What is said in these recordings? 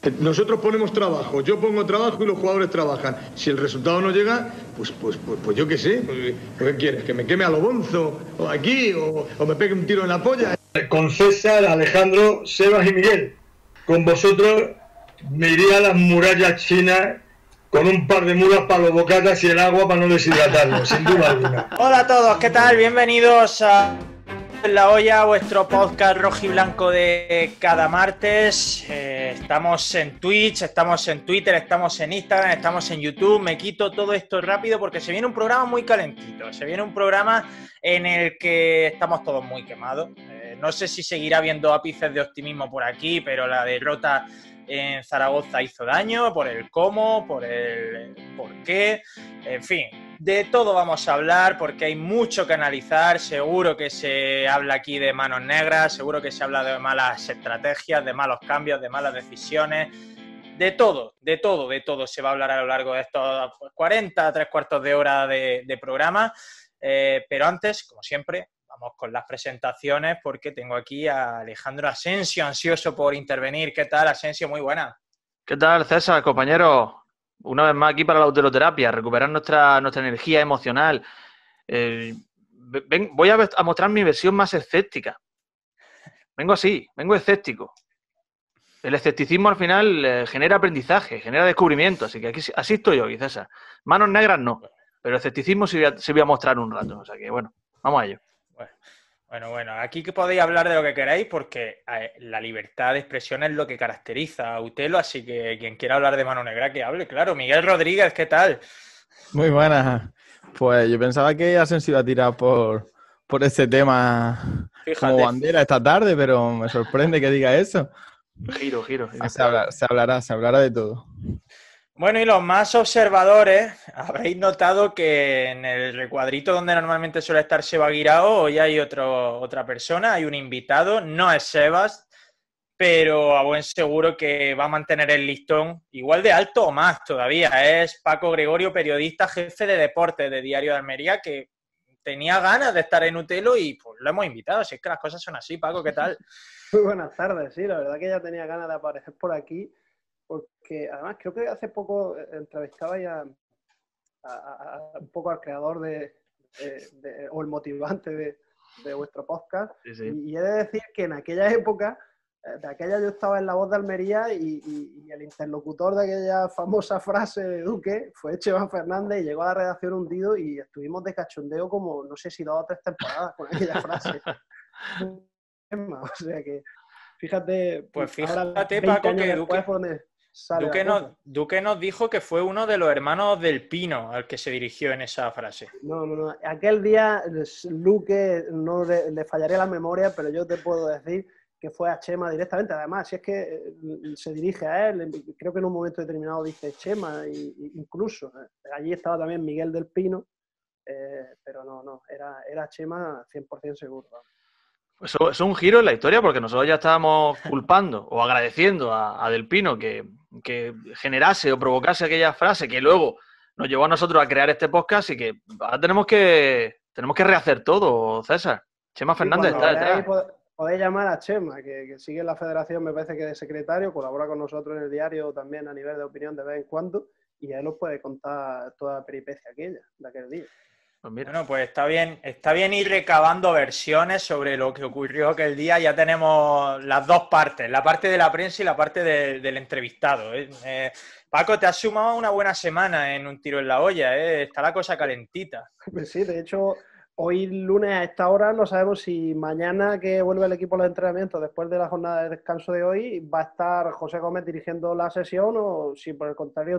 Nosotros ponemos trabajo, yo pongo trabajo y los jugadores trabajan. Si el resultado no llega, pues yo qué sé. ¿Qué quieres? ¿Que me queme a lo bonzo? ¿O aquí? ¿O me pegue un tiro en la polla? Con César, Alejandro, Sebas y Miguel. Con vosotros me iría a las murallas chinas con un par de mulas para los bocatas y el agua para no deshidratarlos, sin duda alguna. Hola a todos, ¿qué tal? Bienvenidos a La Olla, vuestro podcast rojiblanco de cada martes. Estamos en Twitch, estamos en Twitter, estamos en Instagram, estamos en YouTube. Me quito todo esto rápido porque se viene un programa muy calentito. Se viene un programa en el que estamos todos muy quemados. No sé si seguirá habiendo ápices de optimismo por aquí, pero la derrota en Zaragoza hizo daño por el cómo, por el por qué, en fin. De todo vamos a hablar porque hay mucho que analizar. Seguro que se habla aquí de manos negras, seguro que se habla de malas estrategias, de malos cambios, de malas decisiones. De todo se va a hablar a lo largo de estos 40, 3/4 de hora de programa. Pero antes, como siempre, vamos con las presentaciones porque tengo aquí a Alejandro Asensio, ansioso por intervenir. ¿Qué tal, Asensio? Muy buena. ¿Qué tal, César, compañero? Una vez más aquí para la autoterapia, recuperar nuestra energía emocional. Voy a mostrar mi versión más escéptica. Vengo así, vengo escéptico. El escepticismo al final genera aprendizaje, genera descubrimiento, así que así estoy hoy, César. Manos negras no, pero escepticismo sí voy a mostrar un rato, o sea que bueno, vamos a ello. Bueno, aquí que podéis hablar de lo que queráis porque la libertad de expresión es lo que caracteriza a Utelo, así que quien quiera hablar de mano negra que hable, claro. Miguel Rodríguez, ¿qué tal? Muy buenas. Pues yo pensaba que Asensio iba a tirar por este tema. Fíjate. Como bandera esta tarde, pero me sorprende que diga eso. Giro. Se hablará de todo. Bueno, y los más observadores, habréis notado que en el recuadrito donde normalmente suele estar Seba Guirao, hoy hay otra persona, hay un invitado, no es Sebas, pero a buen seguro que va a mantener el listón igual de alto o más todavía. Es Paco Gregorio, periodista, jefe de deportes de Diario de Almería, que tenía ganas de estar en Utelo y pues lo hemos invitado. Si es que las cosas son así, Paco, ¿qué tal? Muy buenas tardes, sí, la verdad que ya tenía ganas de aparecer por aquí, porque además creo que hace poco entrevistaba ya un poco al creador o el motivante de vuestro podcast, Sí. y he de decir que en aquella época, de aquella yo estaba en La Voz de Almería y el interlocutor de aquella famosa frase de Duque fue Chema Fernández y llegó a la redacción hundido y estuvimos de cachondeo como, no sé si 2 o 3 temporadas con aquella frase. O sea que, fíjate, pues fíjate, ahora, Paco, años que después, por donde sale Duque nos dijo que fue uno de los hermanos del Pino al que se dirigió en esa frase. No. Aquel día, Luque, no le fallaría la memoria, pero yo te puedo decir que fue a Chema directamente. Además, si es que se dirige a él, creo que en un momento determinado dice Chema, incluso. Allí estaba también Miguel del Pino, pero no, era Chema 100% seguro. Eso es un giro en la historia porque nosotros ya estábamos culpando o agradeciendo a Del Pino que generase o provocase aquella frase que luego nos llevó a nosotros a crear este podcast y que ahora tenemos que rehacer todo, César. Chema Fernández está detrás. Podéis llamar a Chema, que sigue en la federación, me parece que de secretario, colabora con nosotros en el diario también a nivel de opinión de vez en cuando, y él os puede contar toda la peripecia aquella, de aquel día. Bueno, pues está bien ir recabando versiones sobre lo que ocurrió aquel día. Ya tenemos las dos partes, la parte de la prensa y la parte del entrevistado. Paco, te has sumado una buena semana en Un Tiro en la Olla, está la cosa calentita. Pues sí, de hecho, hoy lunes a esta hora no sabemos si mañana que vuelve el equipo a los entrenamientos después de la jornada de descanso de hoy va a estar José Gómez dirigiendo la sesión o si por el contrario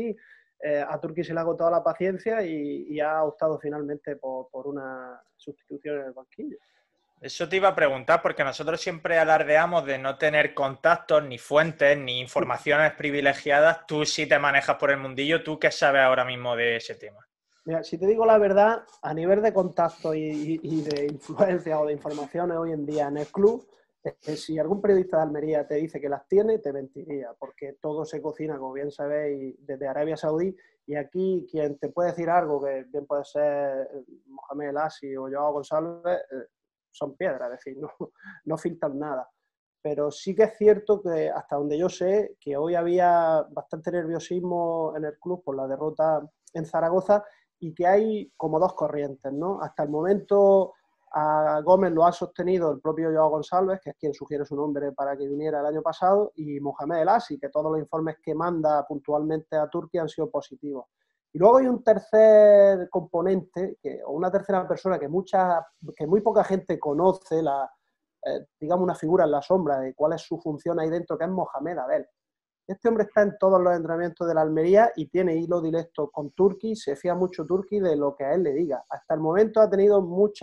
a Turki se le ha agotado la paciencia y ha optado finalmente por una sustitución en el banquillo. Eso te iba a preguntar porque nosotros siempre alardeamos de no tener contactos, ni fuentes, ni informaciones privilegiadas. Tú sí te manejas por el mundillo. ¿Tú qué sabes ahora mismo de ese tema? Mira, si te digo la verdad, a nivel de contacto y de influencia o de informaciones hoy en día en el club, si algún periodista de Almería te dice que las tiene, te mentiría, porque todo se cocina, como bien sabéis, desde Arabia Saudí, y aquí quien te puede decir algo, que bien puede ser Mohamed El Asi o Joao González, son piedras, es decir, no filtran nada. pero sí que es cierto que hasta donde yo sé, que hoy había bastante nerviosismo en el club por la derrota en Zaragoza y que hay como dos corrientes, ¿no? Hasta el momento a Gómez lo ha sostenido el propio Joao González, que es quien sugiere su nombre para que viniera el año pasado, y Mohamed El Hassi, que todos los informes que manda puntualmente a Turquía han sido positivos. Y luego hay un tercer componente, o una tercera persona que muy poca gente conoce, digamos una figura en la sombra de cuál es su función ahí dentro, que es Mohamed Adel. Este hombre está en todos los entrenamientos de la Almería y tiene hilo directo con Turki, se fía mucho Turki de lo que a él le diga. Hasta el momento ha tenido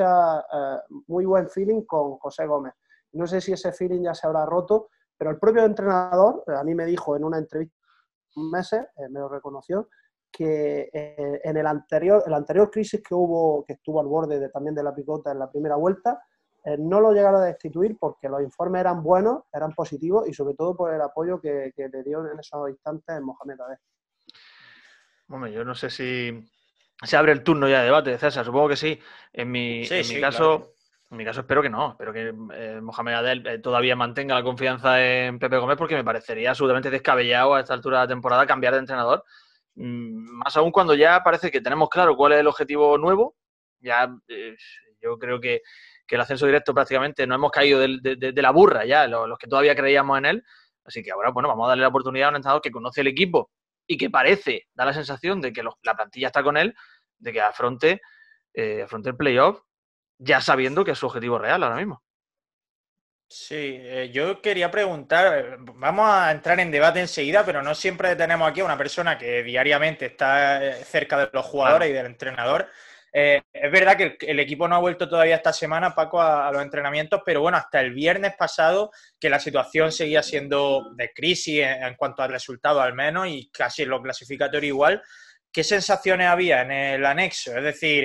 muy buen feeling con José Gómez. No sé si ese feeling ya se habrá roto, pero el propio entrenador, a mí me dijo en una entrevista hace meses, me lo reconoció, que en el anterior crisis que hubo, que estuvo al borde también de la picota en la primera vuelta, no lo llegaron a destituir porque los informes eran buenos, eran positivos y sobre todo por el apoyo que le dio en esos instantes Mohamed Adel. Hombre, yo no sé si se abre el turno ya de debate, César, supongo que sí. En mi caso, claro. En mi caso espero que no, espero que Mohamed Adel todavía mantenga la confianza en Pepe Gómez, porque me parecería absolutamente descabellado a esta altura de la temporada cambiar de entrenador. Más aún cuando ya parece que tenemos claro cuál es el objetivo nuevo. Ya yo creo que el ascenso directo prácticamente no hemos caído de la burra ya, los que todavía creíamos en él. Así que ahora, bueno, vamos a darle la oportunidad a un entrenador que conoce el equipo y que da la sensación de que la plantilla está con él, de que afronte el playoff ya sabiendo que es su objetivo real ahora mismo. Sí, yo quería preguntar, vamos a entrar en debate enseguida, pero no siempre tenemos aquí a una persona que diariamente está cerca de los jugadores y del entrenador. Es verdad que el equipo no ha vuelto todavía esta semana, Paco, a los entrenamientos, pero bueno, hasta el viernes pasado que la situación seguía siendo de crisis en cuanto al resultado al menos y casi en lo clasificatorio igual. ¿Qué sensaciones había en el anexo? Es decir,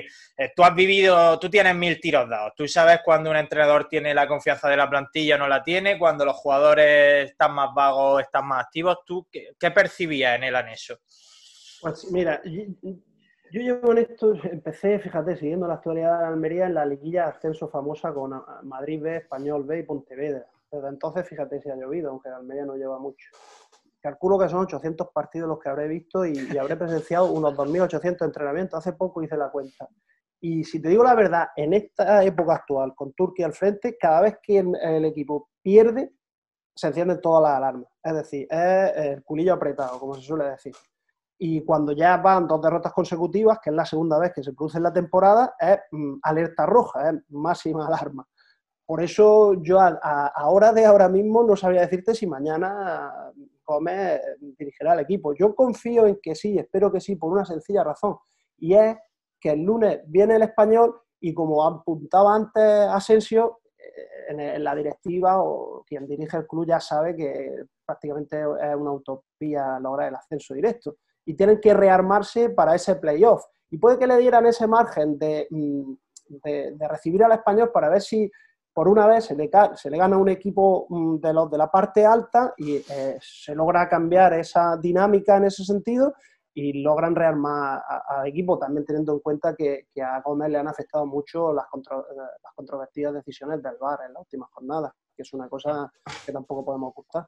tú tienes 1000 tiros dados, tú sabes cuando un entrenador tiene la confianza de la plantilla o no la tiene, cuando los jugadores están más vagos, están más activos. ¿Tú qué percibías en el anexo? Pues mira, yo llevo en esto, empecé, fíjate, siguiendo la actualidad de Almería en la liguilla de ascenso famosa con Madrid B, Español B y Pontevedra. Desde entonces, fíjate si ha llovido, aunque Almería no lleva mucho. Calculo que son 800 partidos los que habré visto y habré presenciado unos 2.800 entrenamientos. Hace poco hice la cuenta. Y si te digo la verdad, en esta época actual, con Turquía al frente, cada vez que el equipo pierde, se encienden todas las alarmas. Es decir, es el culillo apretado, como se suele decir. Y cuando ya van 2 derrotas consecutivas, que es la segunda vez que se produce en la temporada, es alerta roja, es máxima alarma. Por eso yo ahora mismo no sabría decirte si mañana Gómez dirigirá al equipo. Yo confío en que sí, espero que sí, por una sencilla razón. Y es que el lunes viene el Español y como apuntaba antes Asensio, en la directiva o quien dirige el club ya sabe que prácticamente es una utopía lograr el ascenso directo. Y tienen que rearmarse para ese playoff. Y puede que le dieran ese margen de recibir al Español para ver si por una vez se le gana un equipo de los de la parte alta y se logra cambiar esa dinámica en ese sentido y logran rearmar al equipo, también teniendo en cuenta que a Gómez le han afectado mucho las controvertidas decisiones del VAR en las últimas jornadas, que es una cosa que tampoco podemos ocultar.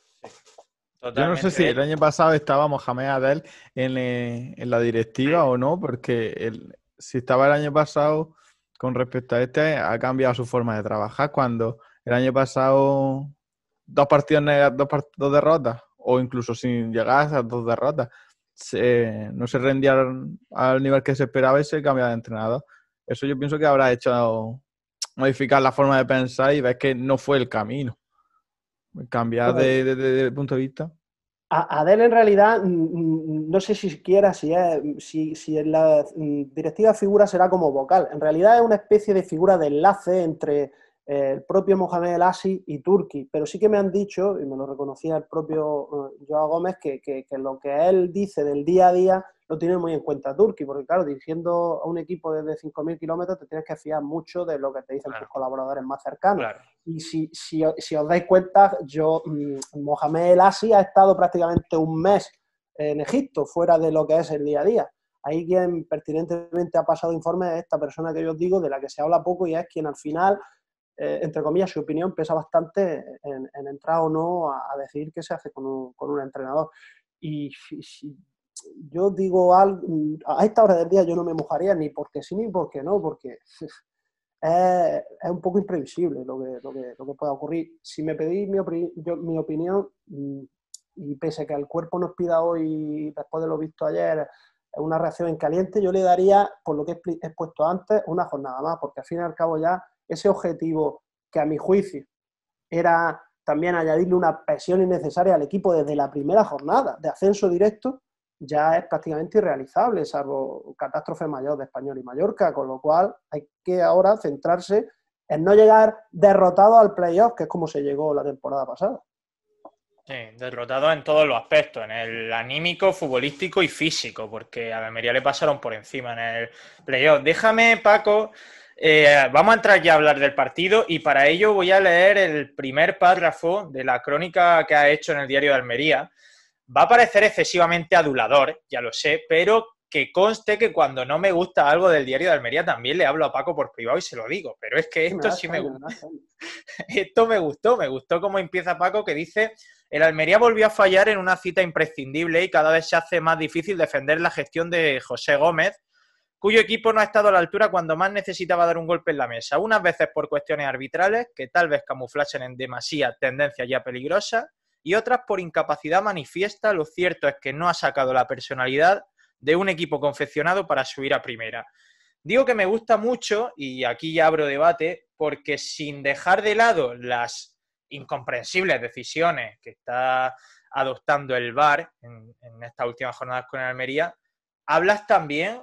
Yo no sé si el año pasado estaba Mohamed Adel en la directiva o no, porque si estaba el año pasado... Con respecto a ha cambiado su forma de trabajar cuando el año pasado 2 partidos negativos, 2 derrotas, o incluso sin llegar a esas 2 derrotas, no se rendía al nivel que se esperaba y se cambiaba de entrenador. Eso yo pienso que habrá hecho modificar la forma de pensar y ver que no fue el camino. Cambiar de punto de vista. Adel en realidad, no sé siquiera si en la directiva figura será como vocal. En realidad es una especie de figura de enlace entre el propio Mohamed El Hassi y Turki. Pero sí que me han dicho, y me lo reconocía el propio Joao Gómez, que lo que él dice del día a día lo tiene muy en cuenta Turki. Porque claro, dirigiendo a un equipo desde 5.000 kilómetros te tienes que fiar mucho de lo que te dicen tus colaboradores más cercanos. Claro. Y si os dais cuenta, Mohamed El Hassi ha estado prácticamente un mes en Egipto, fuera de lo que es el día a día. Ahí quien pertinentemente ha pasado informes es esta persona que yo os digo, de la que se habla poco y es quien al final entre comillas, su opinión pesa bastante en entrar o no a decidir qué se hace con un entrenador. Y yo digo algo, a esta hora del día yo no me mojaría ni porque sí ni porque no, porque es un poco imprevisible lo que pueda ocurrir. Si me pedís mi opinión, y pese a que el cuerpo nos pida hoy, después de lo visto ayer, una reacción en caliente, yo le daría, por lo que he expuesto antes, una jornada más, porque al fin y al cabo ya ese objetivo que a mi juicio era también añadirle una presión innecesaria al equipo desde la primera jornada de ascenso directo, ya es prácticamente irrealizable, salvo catástrofe mayor de Español y Mallorca, con lo cual hay que ahora centrarse en no llegar derrotado al playoff, que es como se llegó la temporada pasada. Sí, derrotado en todos los aspectos, en el anímico, futbolístico y físico, porque a Almería le pasaron por encima en el playoff. Déjame, Paco, vamos a entrar ya a hablar del partido y para ello voy a leer el primer párrafo de la crónica que ha hecho en el diario de Almería. Va a parecer excesivamente adulador, ya lo sé, pero que conste que cuando no me gusta algo del diario de Almería también le hablo a Paco por privado y se lo digo, pero es que esto sí me gusta. Esto me gustó cómo empieza Paco, que dice: el Almería volvió a fallar en una cita imprescindible y cada vez se hace más difícil defender la gestión de José Gómez, cuyo equipo no ha estado a la altura cuando más necesitaba dar un golpe en la mesa, unas veces por cuestiones arbitrales, que tal vez camuflasen en demasía tendencias ya peligrosas, y otras por incapacidad manifiesta. Lo cierto es que no ha sacado la personalidad de un equipo confeccionado para subir a primera. Digo que me gusta mucho, y aquí ya abro debate, porque sin dejar de lado las incomprensibles decisiones que está adoptando el VAR en estas últimas jornadas con el Almería, hablas también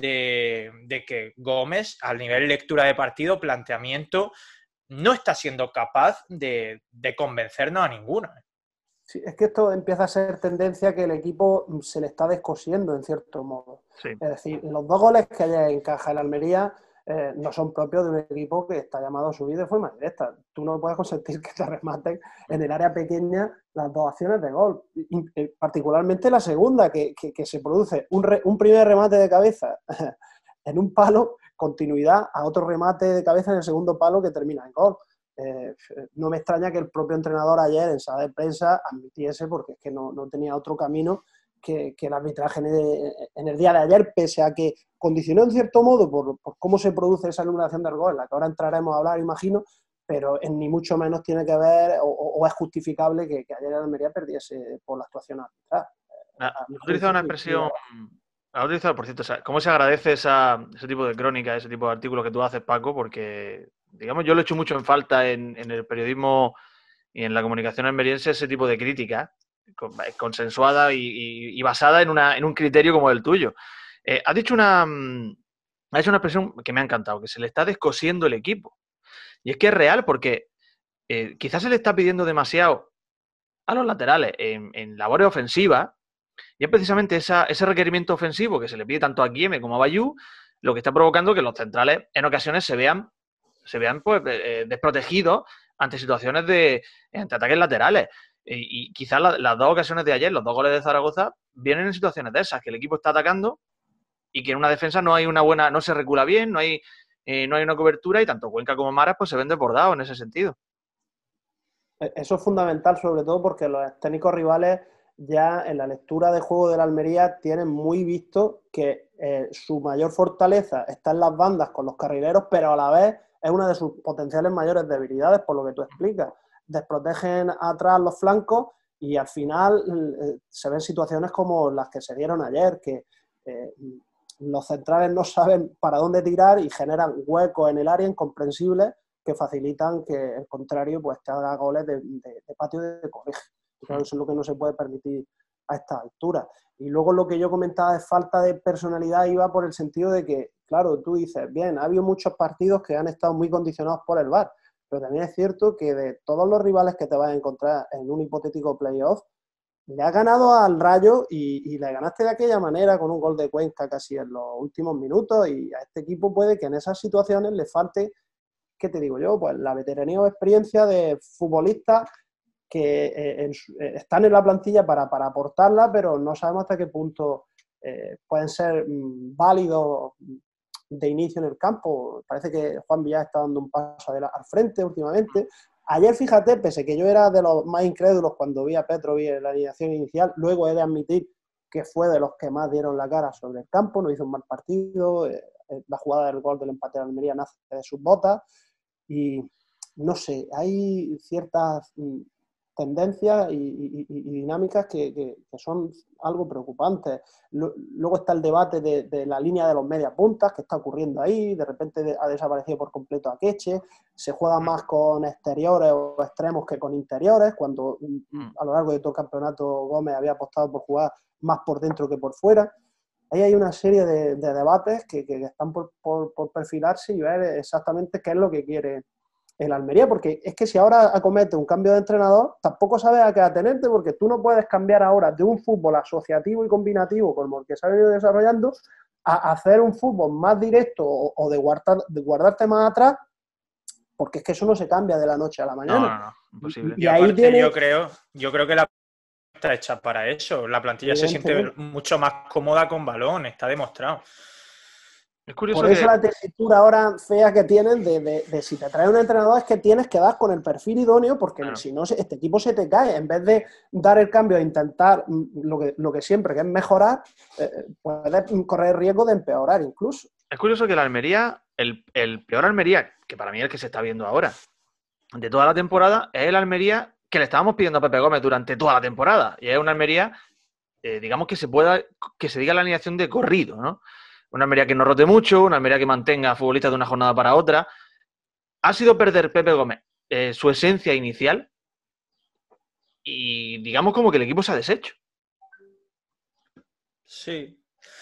de que Gómez, al nivel lectura de partido, planteamiento, no está siendo capaz de convencernos a ninguno. Sí, es que esto empieza a ser tendencia que el equipo se le está descosiendo en cierto modo. Sí. Es decir, los 2 goles que haya encaja el Almería no son propios de un equipo que está llamado a subir de forma directa. Tú no puedes consentir que te rematen en el área pequeña las 2 acciones de gol. Particularmente la segunda, que se produce un primer remate de cabeza en un palo, continuidad a otro remate de cabeza en el segundo palo que termina en gol. No me extraña que el propio entrenador ayer en sala de prensa admitiese, porque es que no tenía otro camino que el arbitraje en el día de ayer, pese a que condicionó en cierto modo por cómo se produce esa anulación del gol, en la que ahora entraremos a hablar, imagino, pero ni mucho menos tiene que ver o es justificable que ayer el Almería perdiese por la actuación arbitral. Ha utilizado una expresión... Ha utilizado, por cierto, ¿cómo se agradece ese tipo de crónica, ese tipo de artículos que tú haces, Paco? Porque, digamos, yo lo he hecho mucho en falta en el periodismo y en la comunicación almeriense, ese tipo de crítica consensuada y basada en un criterio como el tuyo. Ha hecho una expresión que me ha encantado, que se le está descosiendo el equipo. Y es que es real, porque quizás se le está pidiendo demasiado a los laterales en labores ofensivas. Y es precisamente ese requerimiento ofensivo que se le pide tanto a Kieme como a Bayú lo que está provocando que los centrales en ocasiones se vean pues, desprotegidos ante situaciones ante ataques laterales. Y quizás las 2 ocasiones de ayer, los 2 goles de Zaragoza, vienen en situaciones de esas, que el equipo está atacando y que en una defensa no hay una buena, no se recula bien, no hay una cobertura, y tanto Cuenca como Maras pues se ven desbordados en ese sentido. Eso es fundamental, sobre todo porque los técnicos rivales ya en la lectura de juego de la Almería tienen muy visto que su mayor fortaleza está en las bandas con los carrileros, pero a la vez es una de sus potenciales mayores debilidades, por lo que tú explicas. Desprotegen atrás los flancos y al final se ven situaciones como las que se dieron ayer, que los centrales no saben para dónde tirar y generan huecos en el área incomprensibles que facilitan que el contrario pues te haga goles de patio de colegio. Claro, eso es lo que no se puede permitir a esta altura. Y luego lo que yo comentaba de falta de personalidad iba por el sentido de que, claro, tú dices, bien, ha habido muchos partidos que han estado muy condicionados por el VAR, pero también es cierto que de todos los rivales que te vas a encontrar en un hipotético playoff, le has ganado al Rayo y le ganaste de aquella manera con un gol de Cuenca casi en los últimos minutos, y a este equipo puede que en esas situaciones le falte, ¿qué te digo yo? Pues la veteranía o experiencia de futbolistas que están en la plantilla para aportarla, pero no sabemos hasta qué punto pueden ser válidos de inicio en el campo. Parece que Juan Villar está dando un paso al frente últimamente. Ayer, fíjate, pese que yo era de los más incrédulos cuando vi a Petrovic en la alineación inicial, luego he de admitir que fue de los que más dieron la cara sobre el campo, no hizo un mal partido, la jugada del gol del empate de Almería nace de sus botas y no sé, hay ciertas tendencias y dinámicas que son algo preocupantes. Luego está el debate de la línea de los mediapuntas que está ocurriendo ahí, de repente ha desaparecido por completo Akeche, se juega más con exteriores o extremos que con interiores, cuando a lo largo de todo el campeonato Gómez había apostado por jugar más por dentro que por fuera. Ahí hay una serie de debates que están por perfilarse y ver exactamente qué es lo que quiere el Almería, porque es que si ahora acomete un cambio de entrenador, tampoco sabes a qué atenerte, porque tú no puedes cambiar ahora de un fútbol asociativo y combinativo como el que se ha venido desarrollando a hacer un fútbol más directo o de guardarte más atrás, porque es que eso no se cambia de la noche a la mañana. No, imposible. Y ahí tiene... yo creo que la está hecha para eso. La plantilla se siente mucho más cómoda con balón, está demostrado. Es curioso por eso la tesitura ahora fea que tienen de si te trae un entrenador es que tienes que dar con el perfil idóneo, porque si no, este equipo se te cae. En vez de dar el cambio e intentar lo que siempre, que es mejorar, puedes correr el riesgo de empeorar incluso. Es curioso que la Almería, el peor Almería, que para mí es el que se está viendo ahora, de toda la temporada, es el Almería que le estábamos pidiendo a Pepe Gómez durante toda la temporada. Y es una Almería, digamos, que se diga la alineación de corrido, ¿no? Una Almería que no rote mucho, una Almería que mantenga a futbolistas de una jornada para otra. Ha sido perder Pepe Gómez su esencia inicial y digamos como que el equipo se ha deshecho. Sí.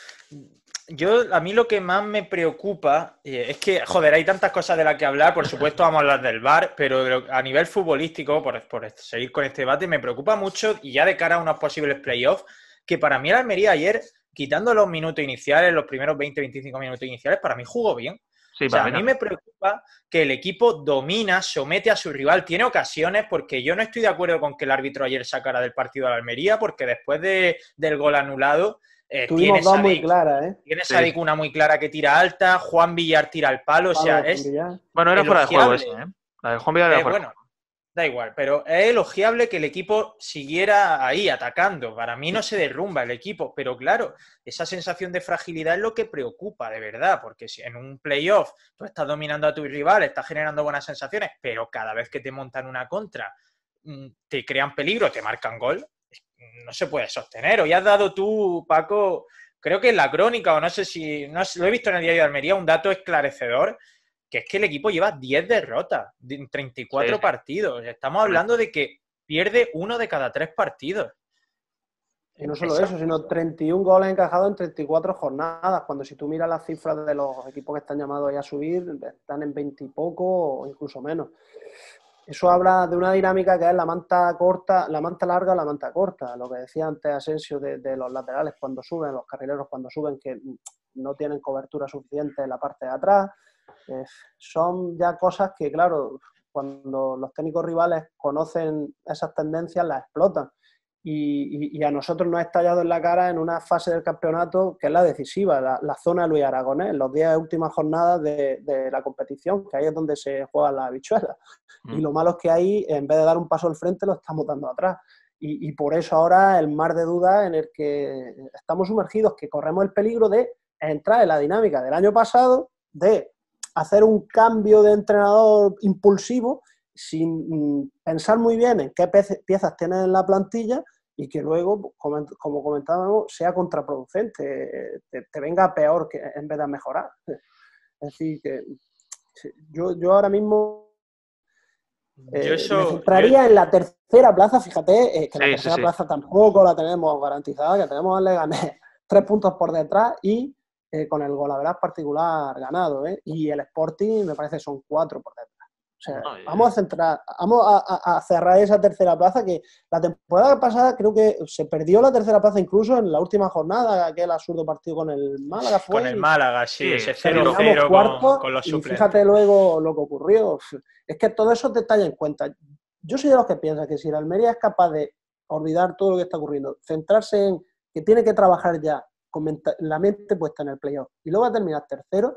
A mí lo que más me preocupa es que, joder, hay tantas cosas de las que hablar, por supuesto vamos a hablar del VAR, pero a nivel futbolístico, por seguir con este debate, me preocupa mucho, y ya de cara a unos posibles playoffs, que para mí el Almería ayer, quitando los minutos iniciales, los primeros 20-25 minutos iniciales, para mí jugó bien. Sí, o sea, a mí me preocupa que el equipo domina, somete a su rival, tiene ocasiones, porque yo no estoy de acuerdo con que el árbitro ayer sacara del partido a la Almería, porque después del gol anulado, tuvimos dos muy claras, ¿eh? Tiene Sadik una muy clara que tira alta, Juan Villar tira al palo, o sea, es... Bueno, era fuera de juego ese, ¿eh? La de Juan Villar era fuera de juego. Da igual, pero es elogiable que el equipo siguiera ahí, atacando. Para mí no se derrumba el equipo, pero claro, esa sensación de fragilidad es lo que preocupa, de verdad, porque si en un playoff tú estás dominando a tu rival, estás generando buenas sensaciones, pero cada vez que te montan una contra, te crean peligro, te marcan gol, no se puede sostener. Hoy has dado tú, Paco, creo que en la crónica, o no sé si, lo he visto en el diario de Almería, un dato esclarecedor, que es que el equipo lleva 10 derrotas en 34 partidos. Estamos hablando de que pierde 1 de cada 3 partidos. Y no solo eso, sino 31 goles encajados en 34 jornadas, cuando si tú miras las cifras de los equipos que están llamados a subir, están en 20 y poco o incluso menos. Eso habla de una dinámica que es la manta corta, la manta larga o la manta corta. Lo que decía antes Asensio de los laterales cuando suben, los carrileros cuando suben, que no tienen cobertura suficiente en la parte de atrás. Son ya cosas que, claro, cuando los técnicos rivales conocen esas tendencias, las explotan. Y a nosotros nos ha estallado en la cara en una fase del campeonato que es la decisiva, la zona de Luis Aragonés, los 10 últimas jornadas de la competición, que ahí es donde se juegan las habichuelas. Y lo malo es que ahí, en vez de dar un paso al frente, lo estamos dando atrás. Y por eso ahora el mar de dudas en el que estamos sumergidos, que corremos el peligro de entrar en la dinámica del año pasado, de hacer un cambio de entrenador impulsivo sin pensar muy bien en qué piezas tienes en la plantilla y que luego, como comentábamos, sea contraproducente, te venga peor que en vez de mejorar. Es decir, que yo ahora mismo me centraría en la tercera plaza, fíjate, que la tercera plaza tampoco la tenemos garantizada, que tenemos al Leganés 3 puntos por detrás y con el golaveras particular ganado, y el Sporting me parece son 4 por detrás. O sea, vamos a cerrar esa tercera plaza, que la temporada pasada creo que se perdió la tercera plaza incluso en la última jornada, aquel absurdo partido con el Málaga. Con el Málaga, sí, ese 0-0 con los suplentes. Y fíjate luego lo que ocurrió. Es que todo eso te talla en cuenta. Yo soy de los que piensa que si la Almería es capaz de olvidar todo lo que está ocurriendo, centrarse en que tiene que trabajar ya con la mente puesta en el playoff y luego va a terminar tercero,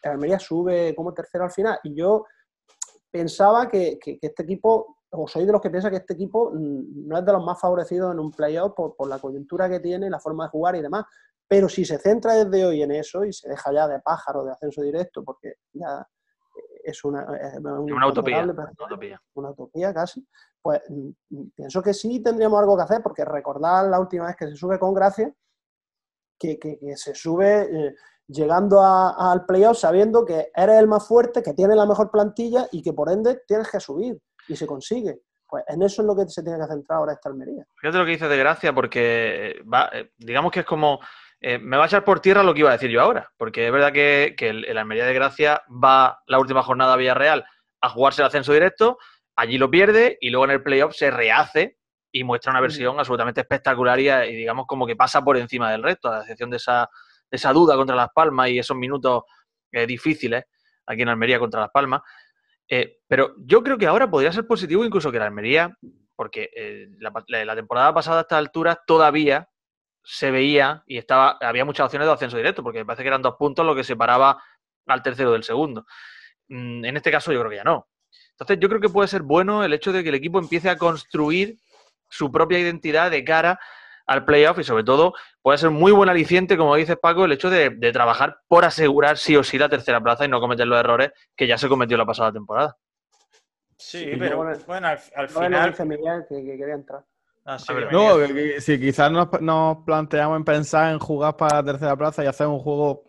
el Almería sube como tercero al final. Y yo pensaba que este equipo, o soy de los que piensa que este equipo no es de los más favorecidos en un playoff por la coyuntura que tiene, la forma de jugar y demás. Pero si se centra desde hoy en eso y se deja ya de pájaro, de ascenso directo, porque ya es una utopía. Una utopía casi, pues pienso que sí tendríamos algo que hacer, porque recordar la última vez que se sube con Gracia, que se sube llegando al playoff sabiendo que eres el más fuerte, que tienes la mejor plantilla y que por ende tienes que subir, y se consigue. Pues en eso es lo que se tiene que centrar ahora esta Almería. Fíjate lo que dices de Gracia, porque digamos que es como... me va a echar por tierra lo que iba a decir yo ahora, porque es verdad que el Almería de Gracia va la última jornada a Villarreal a jugarse el ascenso directo, allí lo pierde y luego en el playoff se rehace y muestra una versión absolutamente espectacular y digamos como que pasa por encima del resto, a excepción de esa duda contra Las Palmas y esos minutos difíciles aquí en Almería contra Las Palmas. Pero yo creo que ahora podría ser positivo incluso que la Almería, porque la temporada pasada a estas alturas todavía se veía y había muchas opciones de ascenso directo, porque me parece que eran 2 puntos lo que separaba al tercero del segundo. En este caso yo creo que ya no. Entonces yo creo que puede ser bueno el hecho de que el equipo empiece a construir su propia identidad de cara al playoff y sobre todo puede ser muy buen aliciente, como dices Paco, el hecho de trabajar por asegurar sí o sí la tercera plaza y no cometer los errores que ya se cometió la pasada temporada. Sí, pero bueno, al final... Dice Miguel que quería entrar. No, si quizás nos planteamos en pensar en jugar para la tercera plaza y hacer un juego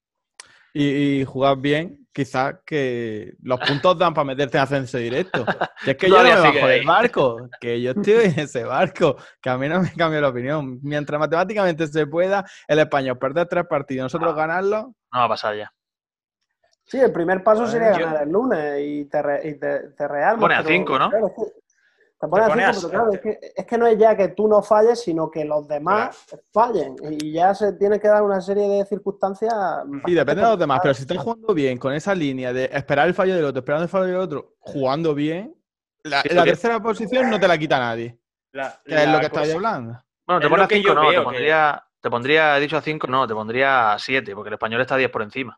y jugar bien, quizás que los puntos dan para meterte en ascenso directo. Que es que yo no me bajo del barco, que yo estoy en ese barco, que a mí no me cambia la opinión. Mientras matemáticamente se pueda, el Español perder 3 partidos, nosotros ganarlo... No va a pasar ya. Sí, el primer paso sería ganar el lunes y te real. Pone a 5, ¿no? Claro, te pone a 5, pero claro, es que no es ya que tú no falles, sino que los demás fallen. Y ya se tiene que dar una serie de circunstancias. Sí, depende de los demás, pero si estás jugando bien con esa línea de esperar el fallo del otro, esperando el fallo del otro, jugando bien, la tercera posición no te la quita nadie. Que es lo que estáis hablando. Bueno, te pone a 5, no, te pondría, he dicho a 5, no, te pondría a 7, porque el Español está a 10 por encima.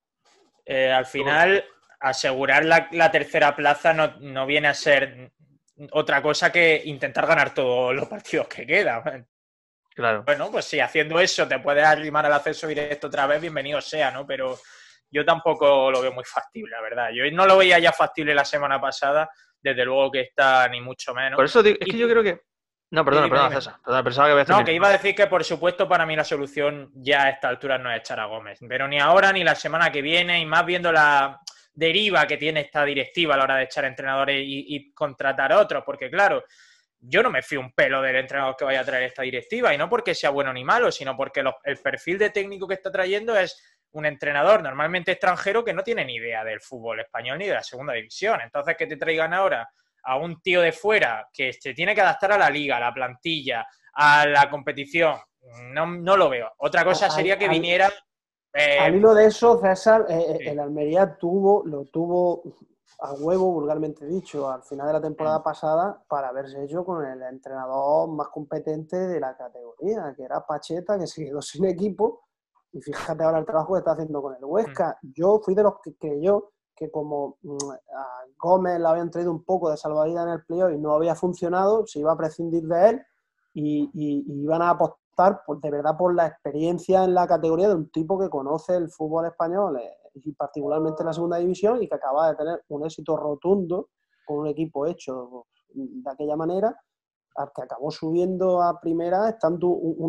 Al final, asegurar la tercera plaza no viene a ser otra cosa que intentar ganar todos los partidos que quedan. Claro. Bueno, pues si haciendo eso te puedes arrimar al acceso directo otra vez, bienvenido sea, ¿no? Pero yo tampoco lo veo muy factible, la verdad. Yo no lo veía ya factible la semana pasada, desde luego que está ni mucho menos. Por eso digo, es que yo creo que... No, perdona, César. Pensaba que había No, que iba a decir que, por supuesto, para mí la solución ya a esta altura no es echar a Gómez. Pero ni ahora ni la semana que viene, y más viendo la deriva que tiene esta directiva a la hora de echar entrenadores y contratar a otros. Porque, claro, yo no me fío un pelo del entrenador que vaya a traer esta directiva. Y no porque sea bueno ni malo, sino porque el perfil de técnico que está trayendo es un entrenador normalmente extranjero que no tiene ni idea del fútbol español ni de la segunda división. Entonces, que te traigan ahora a un tío de fuera que se tiene que adaptar a la liga, a la plantilla, a la competición, no lo veo. Otra cosa sería que viniera... al hilo de eso, César, el Almería lo tuvo a huevo, vulgarmente dicho, al final de la temporada pasada para haberse hecho con el entrenador más competente de la categoría, que era Pacheta, que se quedó sin equipo, y fíjate ahora el trabajo que está haciendo con el Huesca. Yo fui de los que creyó que como a Gómez le habían traído un poco de salvavidas en el playoff y no había funcionado, se iba a prescindir de él y iban a apostar de verdad por la experiencia en la categoría de un tipo que conoce el fútbol español y particularmente en la segunda división y que acaba de tener un éxito rotundo con un equipo hecho de aquella manera, al que acabó subiendo a primera estando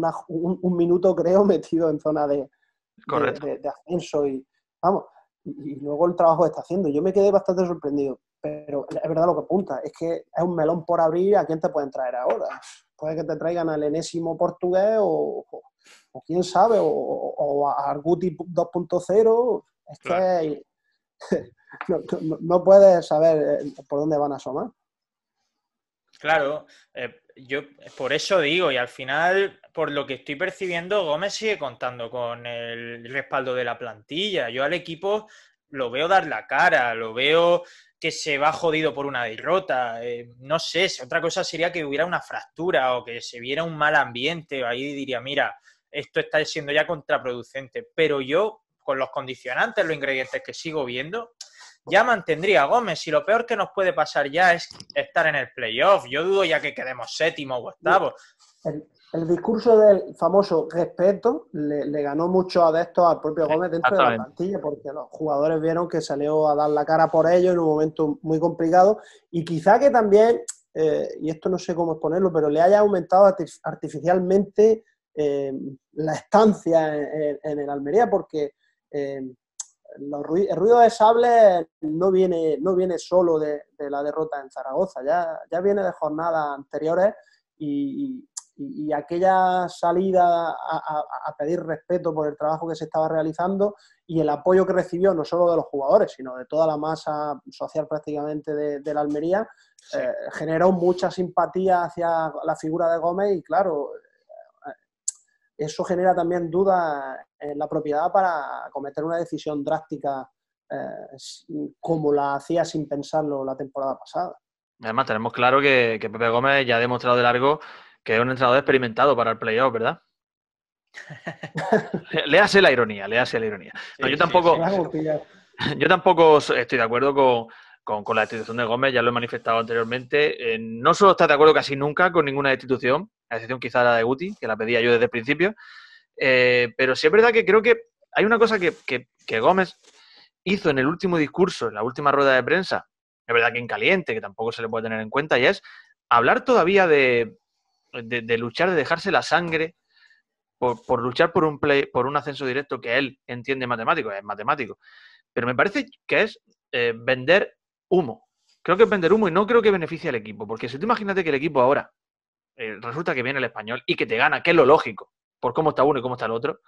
un minuto, creo, metido en zona de ascenso y vamos. Y luego el trabajo que está haciendo. Yo me quedé bastante sorprendido, pero es verdad lo que apunta, es que es un melón por abrir. ¿A quién te pueden traer ahora? Puede que te traigan al enésimo portugués o quién sabe, o a Arguti 2.0. Es que no puedes saber por dónde van a asomar. Claro, yo por eso digo, y al final, por lo que estoy percibiendo, Gómez sigue contando con el respaldo de la plantilla. Yo al equipo lo veo dar la cara, lo veo que se va jodido por una derrota. No sé, otra cosa sería que hubiera una fractura o que se viera un mal ambiente. Ahí diría, mira, esto está siendo ya contraproducente. Pero yo, con los condicionantes, los ingredientes que sigo viendo, ya mantendría a Gómez. Y lo peor que nos puede pasar ya es estar en el playoff. Yo dudo ya que quedemos séptimo o octavo. El discurso del famoso respeto le ganó muchos adeptos al propio Gómez dentro de la plantilla, porque los jugadores vieron que salió a dar la cara por ellos en un momento muy complicado, y quizá que también, y esto no sé cómo exponerlo, pero le haya aumentado artificialmente la estancia en el Almería, porque el ruido de sable no viene solo de la derrota en Zaragoza, ya viene de jornadas anteriores, y aquella salida a pedir respeto por el trabajo que se estaba realizando y el apoyo que recibió no solo de los jugadores, sino de toda la masa social prácticamente de la Almería, sí, generó mucha simpatía hacia la figura de Gómez, y claro, eso genera también dudas en la propiedad para cometer una decisión drástica como la hacía sin pensarlo la temporada pasada. Además, tenemos claro que Pepe Gómez ya ha demostrado de largo que es un entrenador experimentado para el playoff, ¿verdad? Léase la ironía. No, yo tampoco estoy de acuerdo con la destitución de Gómez, ya lo he manifestado anteriormente. No suelo estar de acuerdo casi nunca con ninguna destitución, a excepción quizá la de Guti, que la pedía yo desde el principio. Pero sí es verdad que creo que hay una cosa que Gómez hizo en el último discurso, en la última rueda de prensa, es verdad que en caliente, que tampoco se le puede tener en cuenta, y es hablar todavía de luchar, de dejarse la sangre por luchar por un ascenso directo que él entiende matemático, es matemático. Pero me parece que es vender humo. Creo que es vender humo y no creo que beneficie al equipo. Porque si tú imagínate que el equipo ahora resulta que viene el Español y que te gana, que es lo lógico, por cómo está uno y cómo está el otro,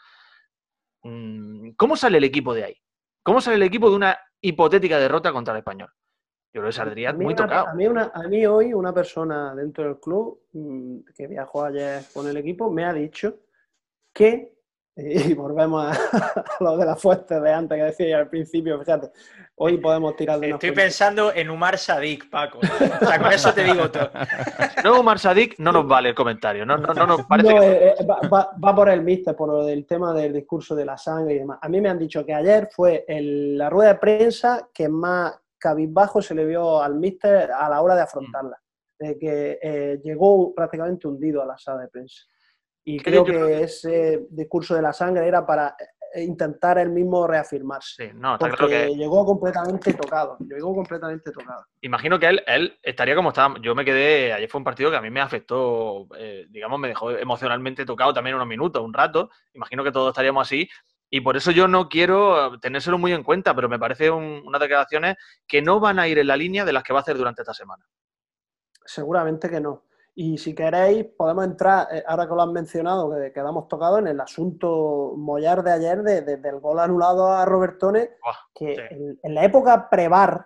¿cómo sale el equipo de ahí? ¿Cómo sale el equipo de una hipotética derrota contra el Español? Yo creo que saldría muy tocado. A mí hoy una persona dentro del club que viajó ayer con el equipo me ha dicho que, y volvemos a lo de la fuente de antes que decía yo al principio, fíjate, hoy podemos tirar de Estoy pensando en Umar Sadik, Paco. O sea, con eso te digo todo. No, Umar Sadik no nos vale el comentario. No nos parece va por el míster, por el tema del discurso de la sangre y demás. A mí me han dicho que ayer fue la rueda de prensa que más cabizbajo se le vio al míster a la hora de afrontarla, de que llegó prácticamente hundido a la sala de prensa, y creo que ese discurso de la sangre era para intentar él mismo reafirmarse, sí, no, está porque claro que llegó completamente tocado. Imagino que él estaría como estaba. Yo me quedé, ayer fue un partido que a mí me afectó, digamos, me dejó emocionalmente tocado también unos minutos, un rato. Imagino que todos estaríamos así. Y por eso yo no quiero tenérselo muy en cuenta, pero me parece unas declaraciones que no van a ir en la línea de las que va a hacer durante esta semana. Seguramente que no. Y si queréis, podemos entrar, ahora que lo han mencionado, que quedamos tocados en el asunto mollar de ayer, del gol anulado a Robertone, que sí, en la época pre-VAR,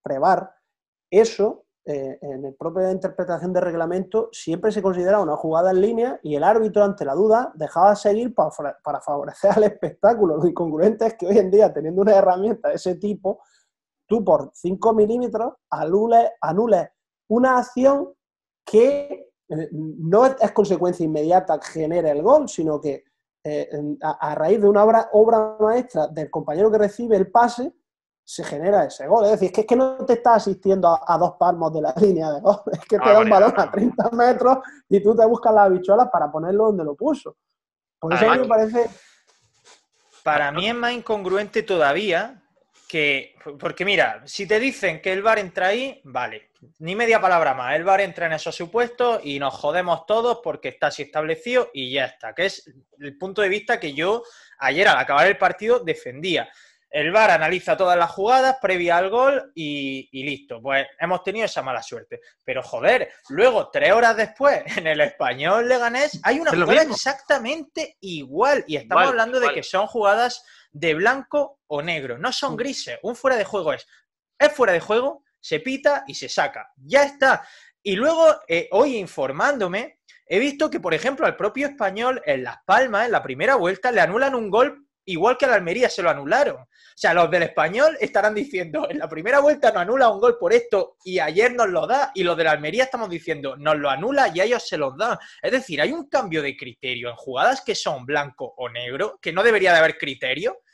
eso, en el propio interpretación de reglamento, siempre se considera una jugada en línea, y el árbitro, ante la duda, dejaba seguir para favorecer al espectáculo. Lo incongruente es que hoy en día, teniendo una herramienta de ese tipo, tú por 5 milímetros anules una acción que no es consecuencia inmediata que genere el gol, sino que a raíz de una obra maestra del compañero que recibe el pase, se genera ese gol. Es decir, es que no te está asistiendo a 2 palmos de la línea de gol, es que te da un balón a 30 metros y tú te buscas las habichuelas para ponerlo donde lo puso. Por eso a mí me parece... Para mí es más incongruente todavía porque mira, si te dicen que el VAR entra ahí, vale, ni media palabra más, el VAR entra en esos supuestos y nos jodemos todos porque está así establecido y ya está, que es el punto de vista que yo ayer al acabar el partido defendía. El VAR analiza todas las jugadas previa al gol y listo, pues hemos tenido esa mala suerte. Pero joder, luego 3 horas después en el Español Leganés hay una jugada exactamente igual y estamos hablando de que son jugadas de blanco o negro, no son grises. Un fuera de juego es fuera de juego, se pita y se saca, ya está. Y luego, hoy informándome, he visto que, por ejemplo, al propio Español en Las Palmas, en la primera vuelta, le anulan un gol igual que a la Almería se lo anularon. O sea, los del Español estarán diciendo, en la primera vuelta nos anula un gol por esto y ayer nos lo da, y los de la Almería estamos diciendo, nos lo anula y a ellos se los dan. Es decir, hay un cambio de criterio en jugadas que son blanco o negro, que no debería de haber criterio,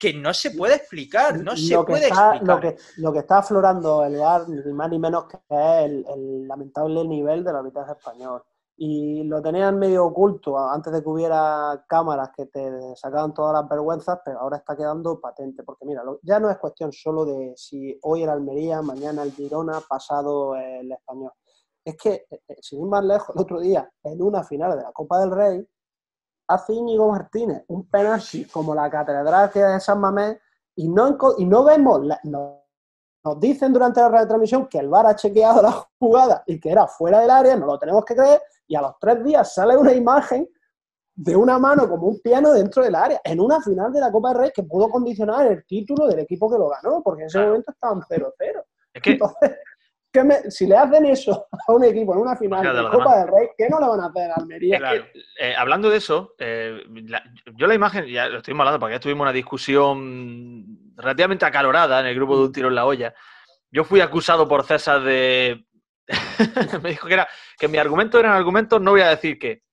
que no se puede explicar, no se puede explicar. Lo que está aflorando el VAR, ni más ni menos que es el lamentable nivel del arbitraje español. Y lo tenían medio oculto antes de que hubiera cámaras que te sacaban todas las vergüenzas, pero ahora está quedando patente, porque mira, ya no es cuestión solo de si hoy el Almería, mañana el Girona, pasado el Español. Es que, sin ir más lejos, el otro día, en una final de la Copa del Rey, hace Íñigo Martínez un penalti como la catedral que es de San Mamés y no vemos, nos dicen durante la retransmisión que el VAR ha chequeado la jugada y que era fuera del área, no lo tenemos que creer, y a los 3 días sale una imagen de una mano como un piano dentro del área, en una final de la Copa del Rey que pudo condicionar el título del equipo que lo ganó, porque en ese momento estaban 0-0. Es que... Entonces, si le hacen eso a un equipo en una final de la Copa del Rey, ¿qué no le van a hacer a Almería? Claro. Hablando de eso, yo la imagen, ya lo estuvimos hablando, porque ya tuvimos una discusión relativamente acalorada en el grupo de Un Tiro en la Olla. Yo fui acusado por César de... me dijo que mis argumentos eran argumentos, no voy a decir qué.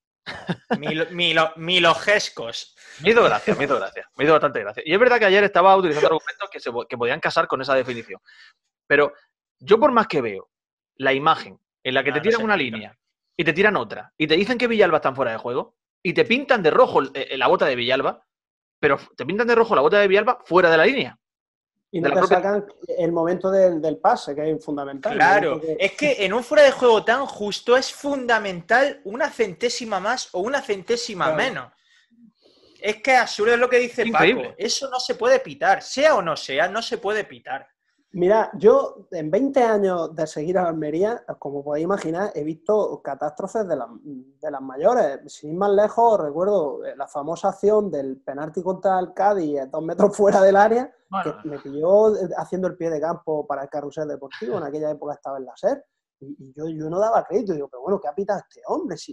Milogescos. Me hizo gracia. Me hizo bastante gracia. Y es verdad que ayer estaba utilizando argumentos que podían casar con esa definición. Pero yo por más que veo la imagen en la que te tiran una línea y te tiran otra y te dicen que Villalba está fuera de juego y te pintan de rojo la bota de Villalba, pero te pintan de rojo la bota de Villalba fuera de la línea. Y no te sacan el momento del pase, que es fundamental. Claro, es que en un fuera de juego tan justo es fundamental una centésima más o una centésima menos. Es que absurdo es lo que dice Paco. Eso no se puede pitar. Sea o no sea, no se puede pitar. Mira, yo en 20 años de seguir a Almería, como podéis imaginar, he visto catástrofes de las mayores. Sin ir más lejos, recuerdo la famosa acción del penalti contra el Cádiz 2 metros fuera del área, que me pilló haciendo el pie de campo para el carrusel deportivo. En aquella época estaba en la SER. Y yo no daba crédito. Digo, pero bueno, ¿qué ha pitado este hombre? Si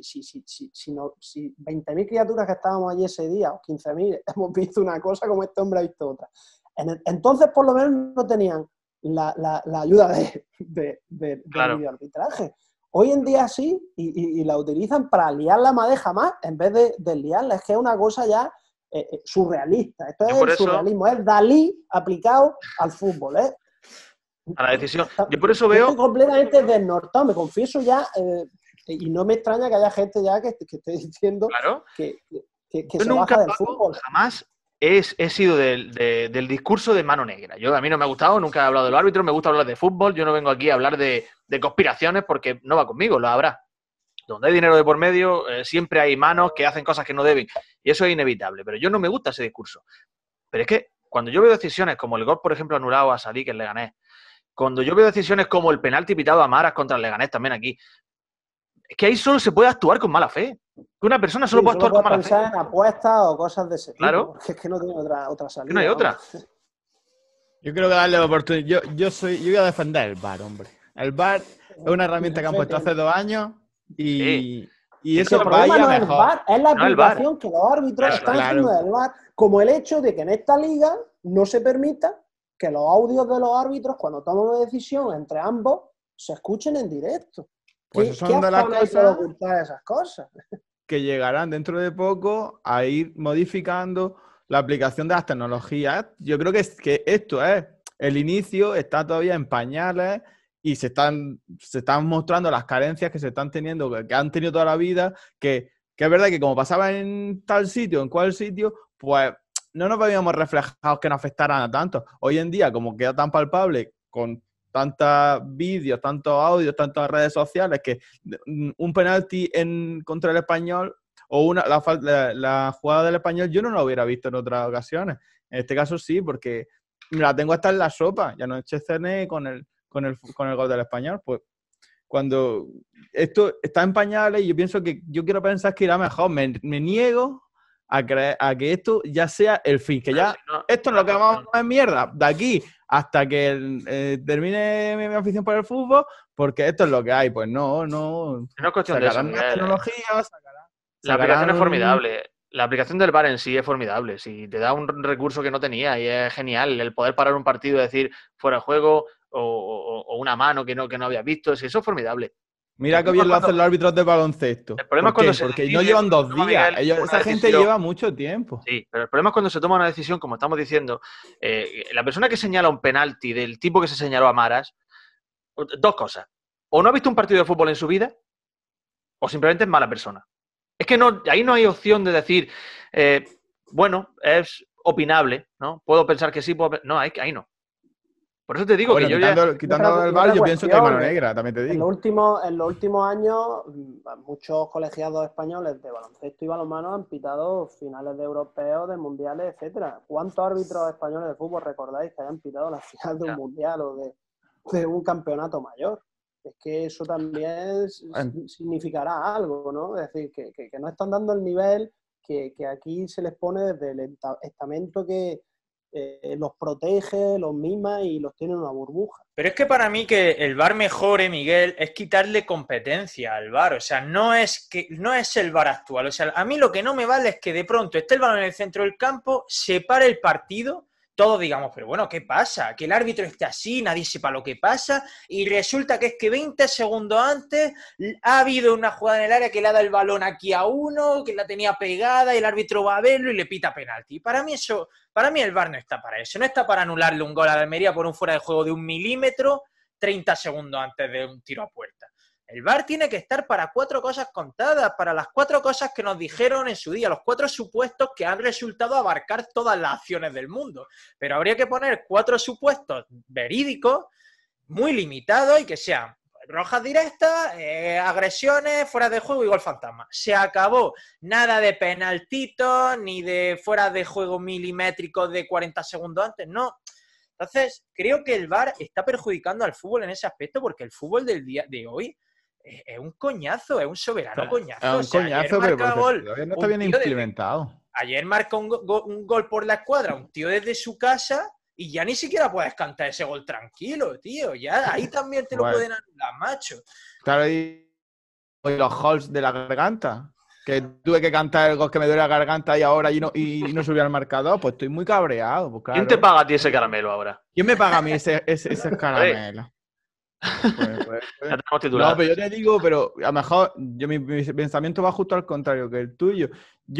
20.000 criaturas que estábamos allí ese día, o 15.000, hemos visto una cosa como este hombre ha visto otra. Entonces, por lo menos, no tenían la ayuda del videoarbitraje. Hoy en día sí, y la utilizan para liar la madeja más en vez de liarla. Es que es una cosa ya surrealista. Esto es el surrealismo, es Dalí aplicado al fútbol, a la decisión. Yo por eso veo... Estoy completamente desnortado, me confieso ya, y no me extraña que haya gente ya que esté diciendo que se baja del fútbol. Jamás he sido del discurso de mano negra. A mí no me ha gustado, nunca he hablado de los árbitros, me gusta hablar de fútbol, yo no vengo aquí a hablar de conspiraciones porque no va conmigo, lo habrá. Donde hay dinero de por medio, siempre hay manos que hacen cosas que no deben, y eso es inevitable, pero yo no me gusta ese discurso. Pero es que cuando yo veo decisiones como el gol, por ejemplo, anulado a Salí, que es Leganés, cuando yo veo decisiones como el penalti pitado a Maras contra el Leganés también aquí, es que ahí solo se puede actuar con mala fe. Que una persona solo puede actuar con mala fe. Pensar en apuestas o cosas de ese tipo. Claro. Porque es que no tiene otra salida. No hay otra. Yo creo que darle la oportunidad. Yo voy a defender el VAR, hombre. El VAR es una herramienta que han puesto hace 2 años y eso vaya no es mejor. VAR, es la aplicación que los árbitros están haciendo del VAR, como el hecho de que en esta liga no se permita que los audios de los árbitros, cuando toman una decisión entre ambos, se escuchen en directo. Pues son de las cosas ocultar esas cosas que llegarán dentro de poco a ir modificando la aplicación de las tecnologías. Yo creo que esto es el inicio, está todavía en pañales y se están mostrando las carencias que se están teniendo, que han tenido toda la vida, que es verdad que como pasaba en tal sitio, en cual sitio, pues no nos veíamos reflejados que nos afectaran a tanto. Hoy en día, como queda tan palpable con tantos vídeos, tantos audios, tantas redes sociales, que un penalti contra el Español o la jugada del Español yo no la hubiera visto en otras ocasiones. En este caso sí, porque me la tengo hasta en la sopa. Ya no cené con el gol del Español. Pues cuando esto está en pañales, yo quiero pensar que irá mejor. Me niego a que esto ya sea el fin, que ya esto es lo que vamos a mierda de aquí hasta que termine mi afición por el fútbol, porque esto es lo que hay. Pues no es cuestión de eso, la aplicación es formidable. La aplicación del VAR en sí es formidable. Si te da un recurso que no tenía y es genial, el poder parar un partido y decir fuera de juego o una mano que no habías visto, si eso es formidable. Mira qué bien lo hacen los árbitros de baloncesto. El problema es cuando se porque decide, no llevan 2 días. Esa gente lleva mucho tiempo. Sí, pero el problema es cuando se toma una decisión, como estamos diciendo, la persona que señala un penalti del tipo que se señaló a Maras, dos cosas. O no ha visto un partido de fútbol en su vida, o simplemente es mala persona. Es que no, ahí no hay opción de decir, bueno, es opinable, ¿no? Puedo pensar que sí, no, ahí no. Por eso te digo que yo quitando el VAR, yo pienso que hay mano negra, también te digo. En los últimos años, muchos colegiados españoles de baloncesto y balonmano han pitado finales de europeos, de mundiales, etcétera. ¿Cuántos árbitros españoles de fútbol recordáis que hayan pitado la final de un mundial o de un campeonato mayor? Es que eso también significará algo, ¿no? Es decir, que no están dando el nivel que aquí se les pone desde el estamento que los protege, los mima y los tiene en una burbuja. Pero es que para mí que el VAR mejore, Miguel, es quitarle competencia al VAR. O sea, no es el VAR actual. O sea, a mí lo que no me vale es que de pronto esté el balón en el centro del campo, se pare el partido, todos digamos, pero bueno, ¿qué pasa? Que el árbitro esté así, nadie sepa lo que pasa, y resulta que es que 20 segundos antes ha habido una jugada en el área que le ha dado el balón aquí a uno, que la tenía pegada, y el árbitro va a verlo y le pita penalti. Para mí el VAR no está para eso, no está para anularle un gol a la Almería por un fuera de juego de 1 milímetro 30 segundos antes de un tiro a puerta. El VAR tiene que estar para 4 cosas contadas, para las 4 cosas que nos dijeron en su día, los 4 supuestos que han resultado abarcar todas las acciones del mundo. Pero habría que poner 4 supuestos verídicos, muy limitados y que sean rojas directas, agresiones, fuera de juego y gol fantasma. Se acabó. Nada de penaltitos, ni de fuera de juego milimétricos de 40 segundos antes, no. Entonces, creo que el VAR está perjudicando al fútbol en ese aspecto porque el fútbol del día de hoy es un coñazo, es un soberano coñazo. Es un coñazo, pero todavía no está bien implementado. Ayer marca un gol por la escuadra, un tío desde su casa, y ya ni siquiera puedes cantar ese gol tranquilo, tío. Ya ahí también te lo pueden anular, macho. Claro, y los halls de la garganta. Que tuve que cantar el gol que me duele la garganta y ahora y no subí al marcador, pues estoy muy cabreado. Pues claro. ¿Quién te paga a ti ese caramelo ahora? ¿Quién me paga a mí ese caramelo? Pues. Ya tenemos titular. No, pero yo te digo, pero a lo mejor mi pensamiento va justo al contrario que el tuyo.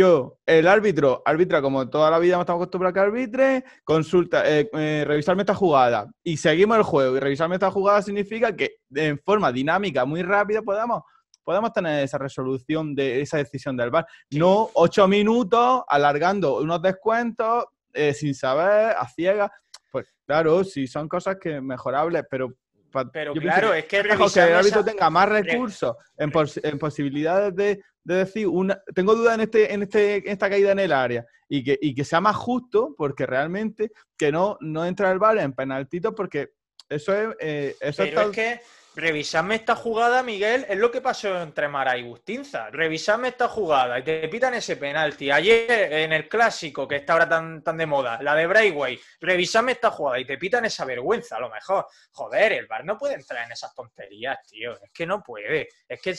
El árbitro arbitra como toda la vida me estamos acostumbrados a que arbitre, consulta, revisarme esta jugada y seguimos el juego. Y revisarme esta jugada significa que en forma dinámica, muy rápida, podemos tener esa resolución de esa decisión del VAR. Sí. No 8 minutos alargando unos descuentos sin saber, a ciegas. Pues claro, sí son cosas que mejorables, pero claro, es que el árbitro tenga más recursos en posibilidades de decir, tengo duda en esta caída en el área y que sea más justo, porque realmente que no entra el VAR en penaltitos, porque eso es... es que revisadme esta jugada, Miguel, es lo que pasó entre Mara y Bustinza. Revisadme esta jugada y te pitan ese penalti. Ayer en el clásico, que está ahora tan de moda, la de Braithwaite, revisadme esta jugada y te pitan esa vergüenza, a lo mejor. Joder, el VAR no puede entrar en esas tonterías, tío. Es que no puede.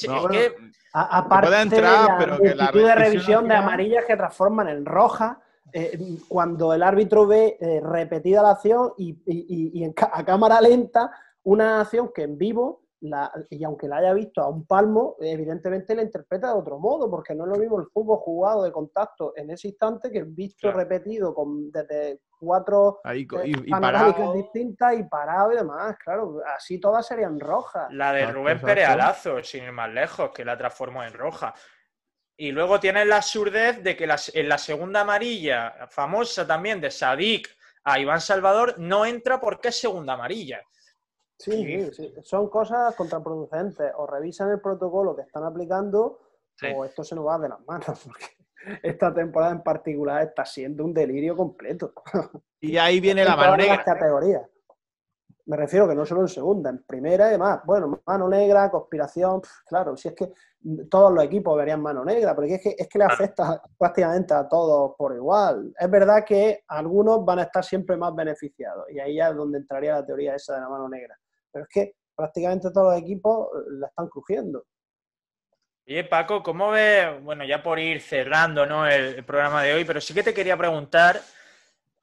Aparte puede entrar, pero que la de revisión de amarillas que transforman en roja. Cuando el árbitro ve repetida la acción y a cámara lenta una acción que en vivo, y aunque la haya visto a un palmo, evidentemente la interpreta de otro modo, porque no es lo mismo el fútbol jugado de contacto en ese instante que el visto repetido desde 4 panorámicas distintas y parado y demás. Claro, así todas serían rojas. La de Rubén Pérez Alazo, sin ir más lejos, que la transformó en roja. Y luego tienes la absurdez de que en la segunda amarilla, famosa también, de Sadik a Iván Salvador, no entra porque es segunda amarilla. Sí, son cosas contraproducentes. O revisan el protocolo que están aplicando o esto se nos va de las manos, porque esta temporada en particular está siendo un delirio completo. Y ahí viene la mano negra. Categorías. Me refiero que no solo en segunda, en primera y demás. Bueno, mano negra, conspiración, claro, si es que todos los equipos verían mano negra, pero es que le afecta prácticamente a todos por igual. Es verdad que algunos van a estar siempre más beneficiados y ahí ya es donde entraría la teoría esa de la mano negra. Pero es que prácticamente todos los equipos la están crujiendo. Oye, Paco, ¿cómo ves? Bueno, ya por ir cerrando, ¿no?, el programa de hoy, pero sí que te quería preguntar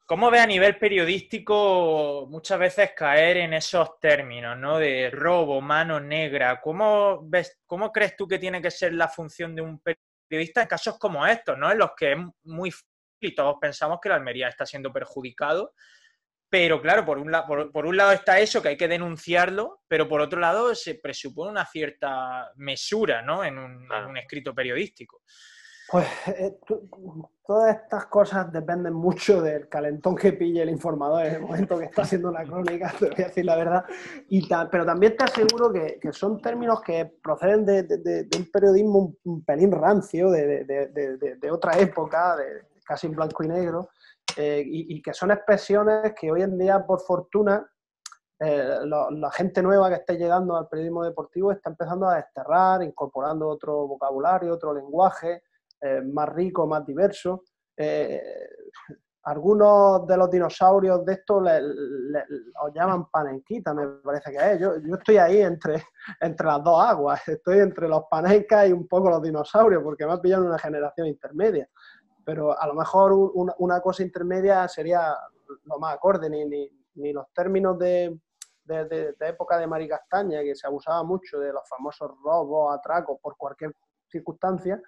¿Cómo ve a nivel periodístico muchas veces caer en esos términos, ¿no? De robo, mano negra. ¿Cómo crees tú que tiene que ser la función de un periodista en casos como estos, ¿no? En los que es muy fácil y todos pensamos que la Almería está siendo perjudicado. Pero claro, por un lado está eso, que hay que denunciarlo, pero por otro lado se presupone una cierta mesura, ¿no? En un escrito periodístico. Pues todas estas cosas dependen mucho del calentón que pille el informador en el momento que está haciendo una crónica, te voy a decir la verdad. Pero también te aseguro que son términos que proceden de un periodismo un pelín rancio, de otra época, casi en blanco y negro, y que son expresiones que hoy en día, por fortuna, la gente nueva que está llegando al periodismo deportivo está empezando a desterrar, incorporando otro vocabulario, otro lenguaje, más rico, más diverso. Algunos de los dinosaurios de estos os llaman panenquita, me parece que es. Yo estoy ahí entre las dos aguas, estoy entre los panencas y un poco los dinosaurios, porque me ha pillado en una generación intermedia. Pero a lo mejor una cosa intermedia sería lo más acorde, ni los términos de época de Mari Castaña, que se abusaba mucho de los famosos robos, atracos, por cualquier circunstancia,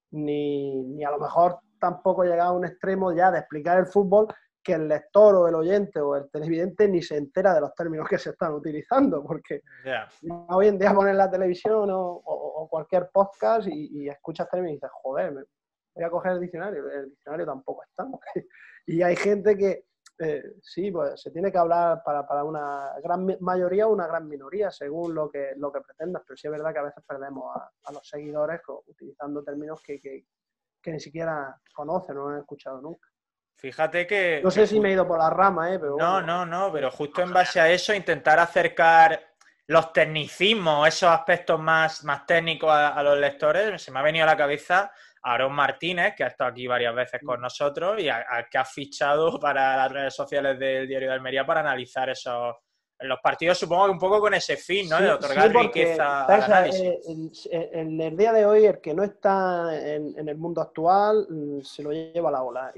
ni a lo mejor tampoco llegaba a un extremo ya de explicar el fútbol que el lector o el oyente o el televidente ni se entera de los términos que se están utilizando, porque hoy en día pones la televisión o cualquier podcast y escuchas términos y dices, joder, voy a coger el diccionario tampoco está. Y hay gente que sí, pues se tiene que hablar para una gran mayoría o una gran minoría, según lo que pretendas, pero sí es verdad que a veces perdemos a los seguidores utilizando términos que ni siquiera conocen o no han escuchado nunca. Fíjate que... No sé si me he ido por la rama, pero bueno. No, pero justo en base a eso intentar acercar los tecnicismos, esos aspectos más técnicos a los lectores. Se me ha venido a la cabeza Aarón Martínez, que ha estado aquí varias veces con nosotros y al que ha fichado para las redes sociales del Diario de Almería para analizar los partidos, supongo que un poco con ese fin, ¿no? De otorgar riqueza al análisis. En el día de hoy, el que no está en el mundo actual se lo lleva la ola.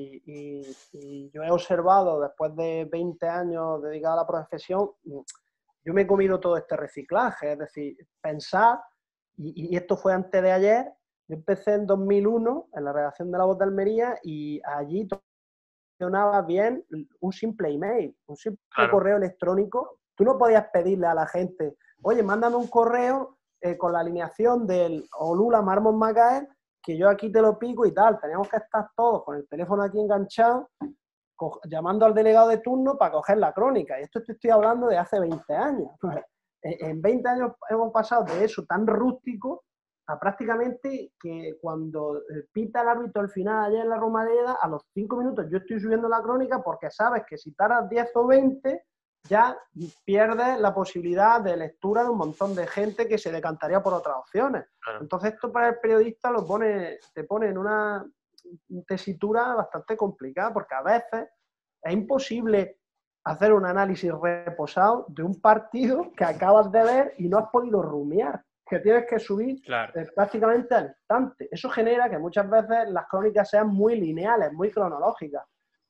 Y yo he observado, después de 20 años dedicado a la profesión, yo me he comido todo este reciclaje, es decir, pensar, y esto fue antes de ayer. Yo empecé en 2001 en la redacción de La Voz de Almería y allí funcionaba bien un simple email, un simple correo electrónico. Tú no podías pedirle a la gente, oye, mándame un correo con la alineación del Olula Marmon Macael, que yo aquí te lo pico y tal. Teníamos que estar todos con el teléfono aquí enganchado, llamando al delegado de turno para coger la crónica. Y esto te estoy hablando de hace 20 años. En 20 años hemos pasado de eso tan rústico a prácticamente que cuando pita el árbitro al final ayer en la Romareda, a los 5 minutos yo estoy subiendo la crónica porque sabes que si tardas 10 o 20 ya pierdes la posibilidad de lectura de un montón de gente que se decantaría por otras opciones. Claro. Entonces esto para el periodista te pone en una tesitura bastante complicada, porque a veces es imposible hacer un análisis reposado de un partido que acabas de ver y no has podido rumiar, que tienes que subir prácticamente al instante. Eso genera que muchas veces las crónicas sean muy lineales, muy cronológicas.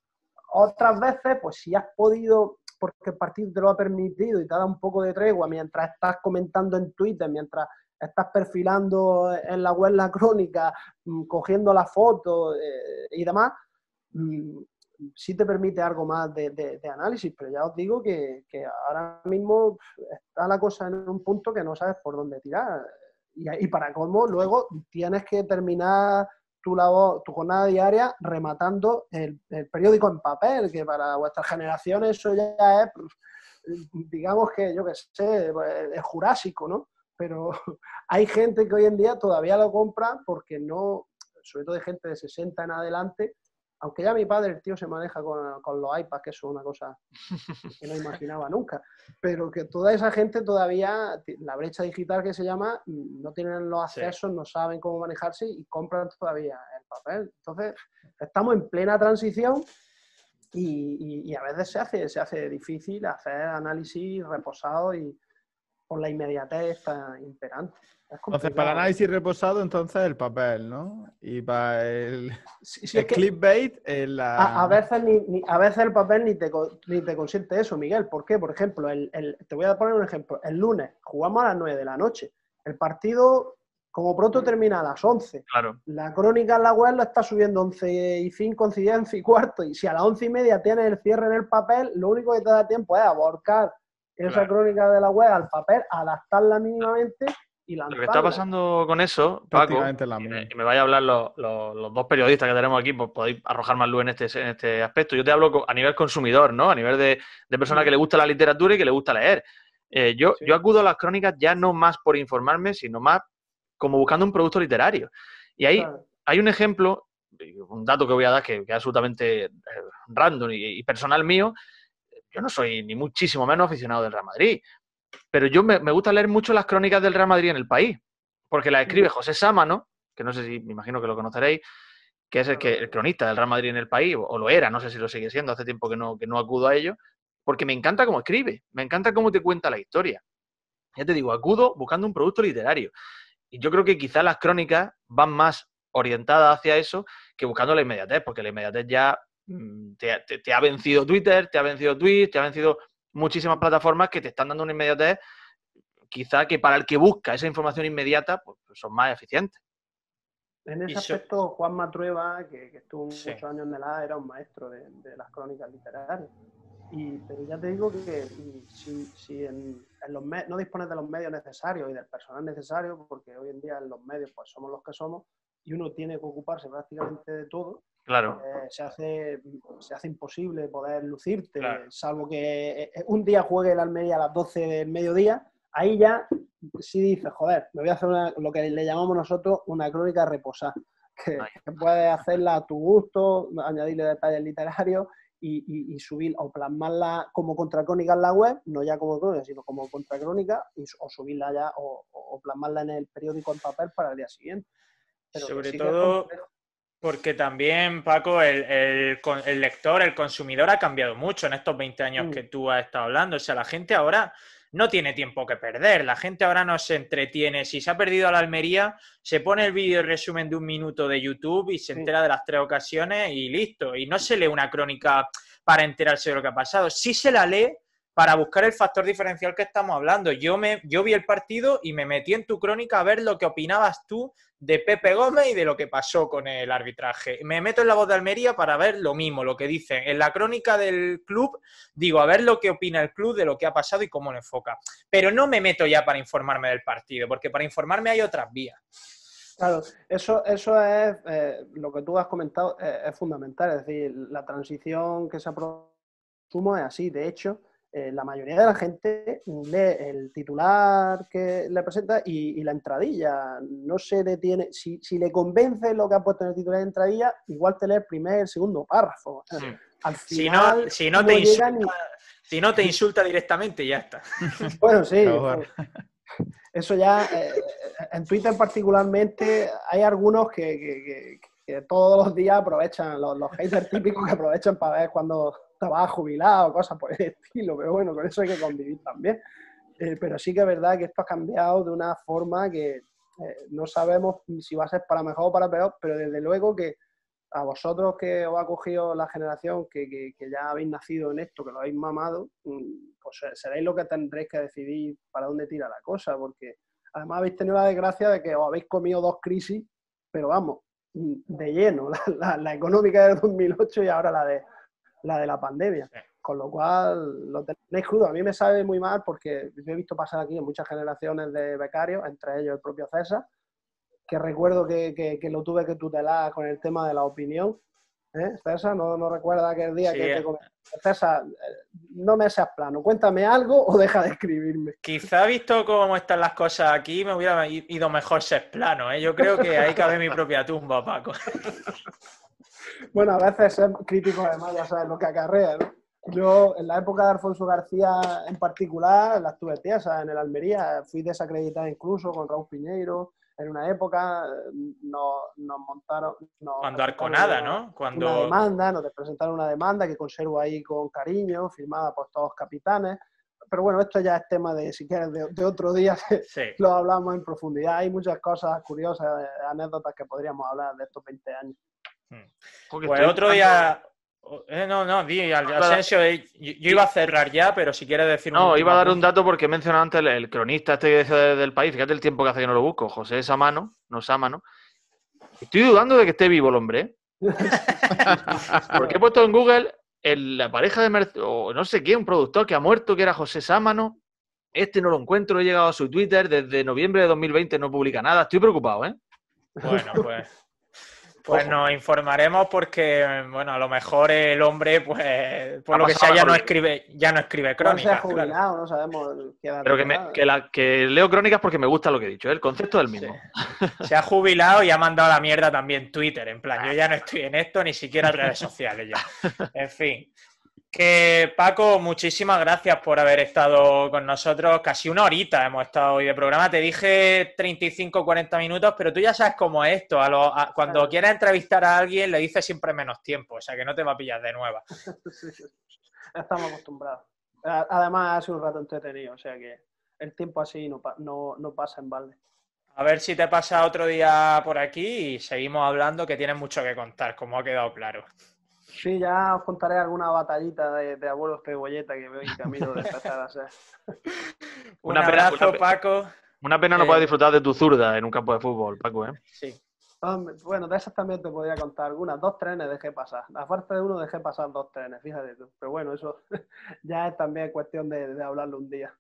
Otras veces, pues si has podido, porque el partido te lo ha permitido y te ha dado un poco de tregua mientras estás comentando en Twitter, mientras estás perfilando en la web la crónica, cogiendo la foto y demás, sí te permite algo más de análisis, pero ya os digo que ahora mismo está la cosa en un punto que no sabes por dónde tirar. Y para colmo, luego tienes que terminar tu jornada diaria rematando el periódico en papel, que para vuestras generaciones eso ya es, digamos que, yo qué sé, es jurásico, ¿no? Pero hay gente que hoy en día todavía lo compra porque no, sobre todo de gente de 60 en adelante, aunque ya mi padre, el tío, se maneja con los iPads, que eso es una cosa que no imaginaba nunca, pero que toda esa gente todavía, la brecha digital que se llama, no tienen los accesos, no saben cómo manejarse y compran todavía el papel. Entonces, estamos en plena transición y a veces se hace difícil hacer análisis reposado y por la inmediatez está imperante. Entonces, para el análisis reposado, entonces el papel, ¿no? Y para el clickbait, a veces el papel ni te consiente eso, Miguel. ¿Por qué? Por ejemplo, te voy a poner un ejemplo. El lunes jugamos a las 9 de la noche. El partido, como pronto, termina a las 11. Claro. La crónica en la web lo está subiendo 11:05, 11:10, 11:15. Y si a las 11:30 tienes el cierre en el papel, lo único que te da tiempo es aborcar esa crónica de la web al papel, adaptarla mínimamente. Lo que está pasando con eso, Paco, y me vaya a hablar los dos periodistas que tenemos aquí, pues podéis arrojar más luz en este aspecto. Yo te hablo a nivel consumidor, ¿no? A nivel de persona que le gusta la literatura y que le gusta leer. Yo acudo a las crónicas ya no más por informarme, sino más como buscando un producto literario. Y ahí hay un ejemplo, un dato que voy a dar que es absolutamente random y personal mío. Yo no soy ni muchísimo menos aficionado del Real Madrid. Pero yo me gusta leer mucho las crónicas del Real Madrid en El País, porque las escribe José Sámano, que no sé si, me imagino que lo conoceréis, que es el cronista del Real Madrid en El País, o lo era, no sé si lo sigue siendo, hace tiempo que no acudo a ello, porque me encanta cómo escribe, me encanta cómo te cuenta la historia. Ya te digo, acudo buscando un producto literario. Y yo creo que quizás las crónicas van más orientadas hacia eso que buscando la inmediatez, porque la inmediatez ya te ha vencido Twitter, te ha vencido Twitch, te ha vencido muchísimas plataformas que te están dando una inmediatez, quizá que para el que busca esa información inmediata, pues son más eficientes. En ese aspecto, Juan Matrueva, que estuvo muchos años en el A, era un maestro de las crónicas literarias. Pero ya te digo que si no dispones de los medios necesarios y del personal necesario, porque hoy en día en los medios pues somos los que somos, y uno tiene que ocuparse prácticamente de todo, claro. Se hace imposible poder lucirte, salvo que un día juegue el Almería a las 12 del mediodía. Ahí ya sí dices, joder, me voy a hacer lo que le llamamos nosotros una crónica reposada, que puedes hacerla a tu gusto, añadirle detalles literarios y subir o plasmarla como contracrónica en la web, no ya como crónica, sino como contracrónica, o subirla ya o plasmarla en el periódico en papel para el día siguiente. Pero sobre todo porque también, Paco, el lector, el consumidor ha cambiado mucho en estos 20 años que tú has estado hablando. O sea, la gente ahora no tiene tiempo que perder. La gente ahora no se entretiene. Si se ha perdido a la Almería, se pone el vídeo resumen de 1 minuto de YouTube y se entera de las 3 ocasiones y listo. Y no se lee una crónica para enterarse de lo que ha pasado. Sí se la lee para buscar el factor diferencial que estamos hablando. Yo vi el partido y me metí en tu crónica a ver lo que opinabas tú de Pepe Gómez y de lo que pasó con el arbitraje. Me meto en La Voz de Almería para ver lo mismo, lo que dicen. En la crónica del club, digo, a ver lo que opina el club de lo que ha pasado y cómo lo enfoca. Pero no me meto ya para informarme del partido, porque para informarme hay otras vías. Claro, eso es lo que tú has comentado, es fundamental. Es decir, la transición que se aproxima es así. De hecho, la mayoría de la gente lee el titular que le presenta y la entradilla. No se detiene. Si le convence lo que ha puesto en el titular de entradilla, igual te lee el primer, segundo párrafo. Al final, si no te insulta directamente, ya está. Bueno, sí. Eso ya, en Twitter particularmente, hay algunos que todos los días aprovechan, los haters típicos que aprovechan para ver cuando estaba jubilado o cosas por el estilo, pero bueno, con eso hay que convivir también. Pero sí que es verdad que esto ha cambiado de una forma que no sabemos si va a ser para mejor o para peor, pero desde luego que a vosotros que os ha cogido la generación que ya habéis nacido en esto, que lo habéis mamado, pues seréis lo que tendréis que decidir para dónde tira la cosa, porque además habéis tenido la desgracia de que os habéis comido 2 crisis, pero vamos, de lleno, la económica del 2008 y ahora la de la pandemia. Con lo cual lo tenéis crudo. A mí me sabe muy mal porque yo he visto pasar aquí en muchas generaciones de becarios, entre ellos el propio César, que recuerdo que lo tuve que tutelar con el tema de la opinión. César, ¿no recuerda aquel día que te comenté? César, no me seas plano, cuéntame algo o deja de escribirme. Quizá visto cómo están las cosas aquí, me hubiera ido mejor ser plano, ¿eh? Yo creo que ahí cabe mi propia tumba, Paco. Bueno, a veces ser crítico además ya sabes lo que acarrea, ¿no? Yo, en la época de Alfonso García en particular, las tuve tiesas en el Almería, fui desacreditado incluso con Raúl Piñeiro. En una época nos montaron... Cuando Arconada, ¿no? Una demanda, nos presentaron una demanda que conservo ahí con cariño, firmada por todos los capitanes. pero bueno, esto ya es tema de, si quieres, de otro día, Sí. Lo hablamos en profundidad. Hay muchas cosas curiosas, anécdotas que podríamos hablar de estos 20 años. Pues otro día... No, di, Asensio, yo iba a cerrar ya, pero si quieres decir... No, iba a dar un dato porque he mencionado antes el cronista del país, fíjate el tiempo que hace que no lo busco, José Sámano, no Sámano. Estoy dudando de que esté vivo el hombre, ¿eh? Porque he puesto en Google la pareja de o no sé quién, un productor que ha muerto, que era José Sámano. No lo encuentro, he llegado a su Twitter, desde noviembre de 2020 no publica nada. Estoy preocupado, ¿eh? Bueno, pues nos informaremos porque, bueno, a lo mejor el hombre, pues, por lo que sea, ya no escribe crónicas. Se ha jubilado, claro. No sabemos qué edad. Pero que leo crónicas porque me gusta lo que he dicho, ¿eh? El concepto es el mismo. Sí. Se ha jubilado y ha mandado a la mierda también Twitter, en plan, yo ya no estoy en esto, ni siquiera redes sociales ya. En fin. Que Paco, muchísimas gracias por haber estado con nosotros. Casi una horita hemos estado hoy de programa. Te dije 35-40 minutos, pero tú ya sabes cómo es esto. Cuando quieras entrevistar a alguien le dices siempre menos tiempo, o sea que no te va a pillar de nueva. Sí. Estamos acostumbrados. Además ha sido un rato entretenido, o sea que el tiempo así no pasa en balde. A ver si te pasa otro día por aquí y seguimos hablando, que tienes mucho que contar, como ha quedado claro. Sí, ya os contaré alguna batallita de abuelos cebolleta que veo en camino de empezar a hacer. Un abrazo, Paco. Una pena no poder disfrutar de tu zurda en un campo de fútbol, Paco, ¿eh? Sí. Bueno, de esas también te podría contar algunas. 2 trenes dejé pasar. Aparte de uno dejé pasar 2 trenes, fíjate tú. Pero bueno, eso ya es también cuestión de hablarlo un día.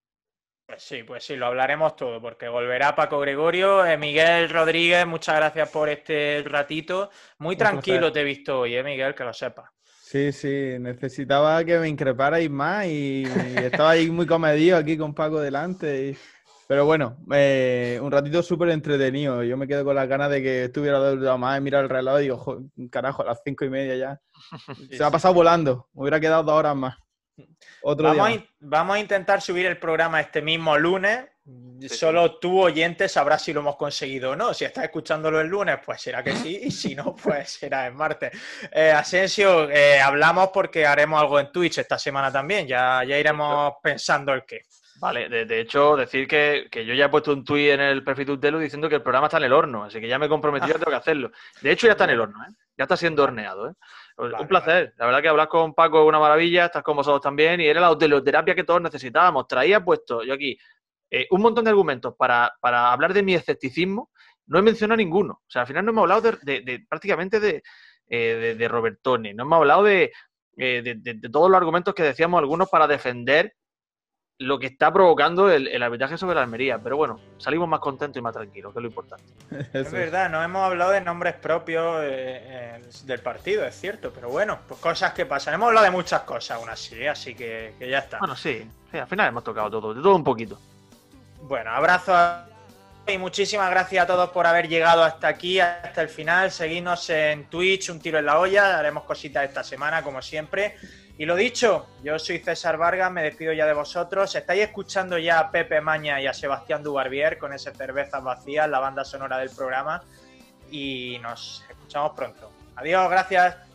Pues sí, lo hablaremos todo, porque volverá Paco Gregorio. Miguel Rodríguez, muchas gracias por este ratito. Muy tranquilo te he visto hoy, Miguel, que lo sepas. Sí, necesitaba que me increparais más y estaba ahí muy comedido aquí con Paco delante. Pero bueno, un ratito súper entretenido. Yo me quedo con las ganas de que estuviera duro más y mirar el reloj y digo, carajo, a las 5:30 ya. Se me ha pasado volando. Me hubiera quedado 2 horas más. Vamos a intentar subir el programa este mismo lunes. Solo tú, oyente, sabrás si lo hemos conseguido o no. Si estás escuchándolo el lunes, pues será que sí. Y si no, pues será el martes. Asensio, hablamos porque haremos algo en Twitch esta semana también. Ya iremos pensando el qué. Vale, de hecho, decir que yo ya he puesto un tuit en el perfil de Telu diciendo que el programa está en el horno. Así que ya me he comprometido, tengo que hacerlo. De hecho, ya está en el horno, ¿eh? Ya está siendo horneado, ¿eh? Un placer. Vale. La verdad que hablar con Paco es una maravilla, estás con vosotros también y era la hoteloterapia que todos necesitábamos. Traía puesto yo aquí un montón de argumentos para hablar de mi escepticismo. No he mencionado ninguno. O sea, al final no hemos hablado prácticamente de Robertone. No hemos hablado de todos los argumentos que decíamos algunos para defender lo que está provocando el arbitraje sobre la Almería. Pero bueno, salimos más contentos y más tranquilos, que es lo importante. Es verdad, no hemos hablado de nombres propios del partido, es cierto. Pero bueno, pues cosas que pasan. Hemos hablado de muchas cosas aún así que ya está. Bueno, sí, al final hemos tocado todo, de todo un poquito. Bueno, abrazo y muchísimas gracias a todos por haber llegado hasta aquí, hasta el final. Seguidnos en Twitch, Un Tiro en la Olla. Haremos cositas esta semana, como siempre. Y lo dicho, yo soy César Vargas, me despido ya de vosotros. Estáis escuchando ya a Pepe Maña y a Sebastián Dubarbier con esas cervezas vacías, la banda sonora del programa. Y nos escuchamos pronto. Adiós, gracias.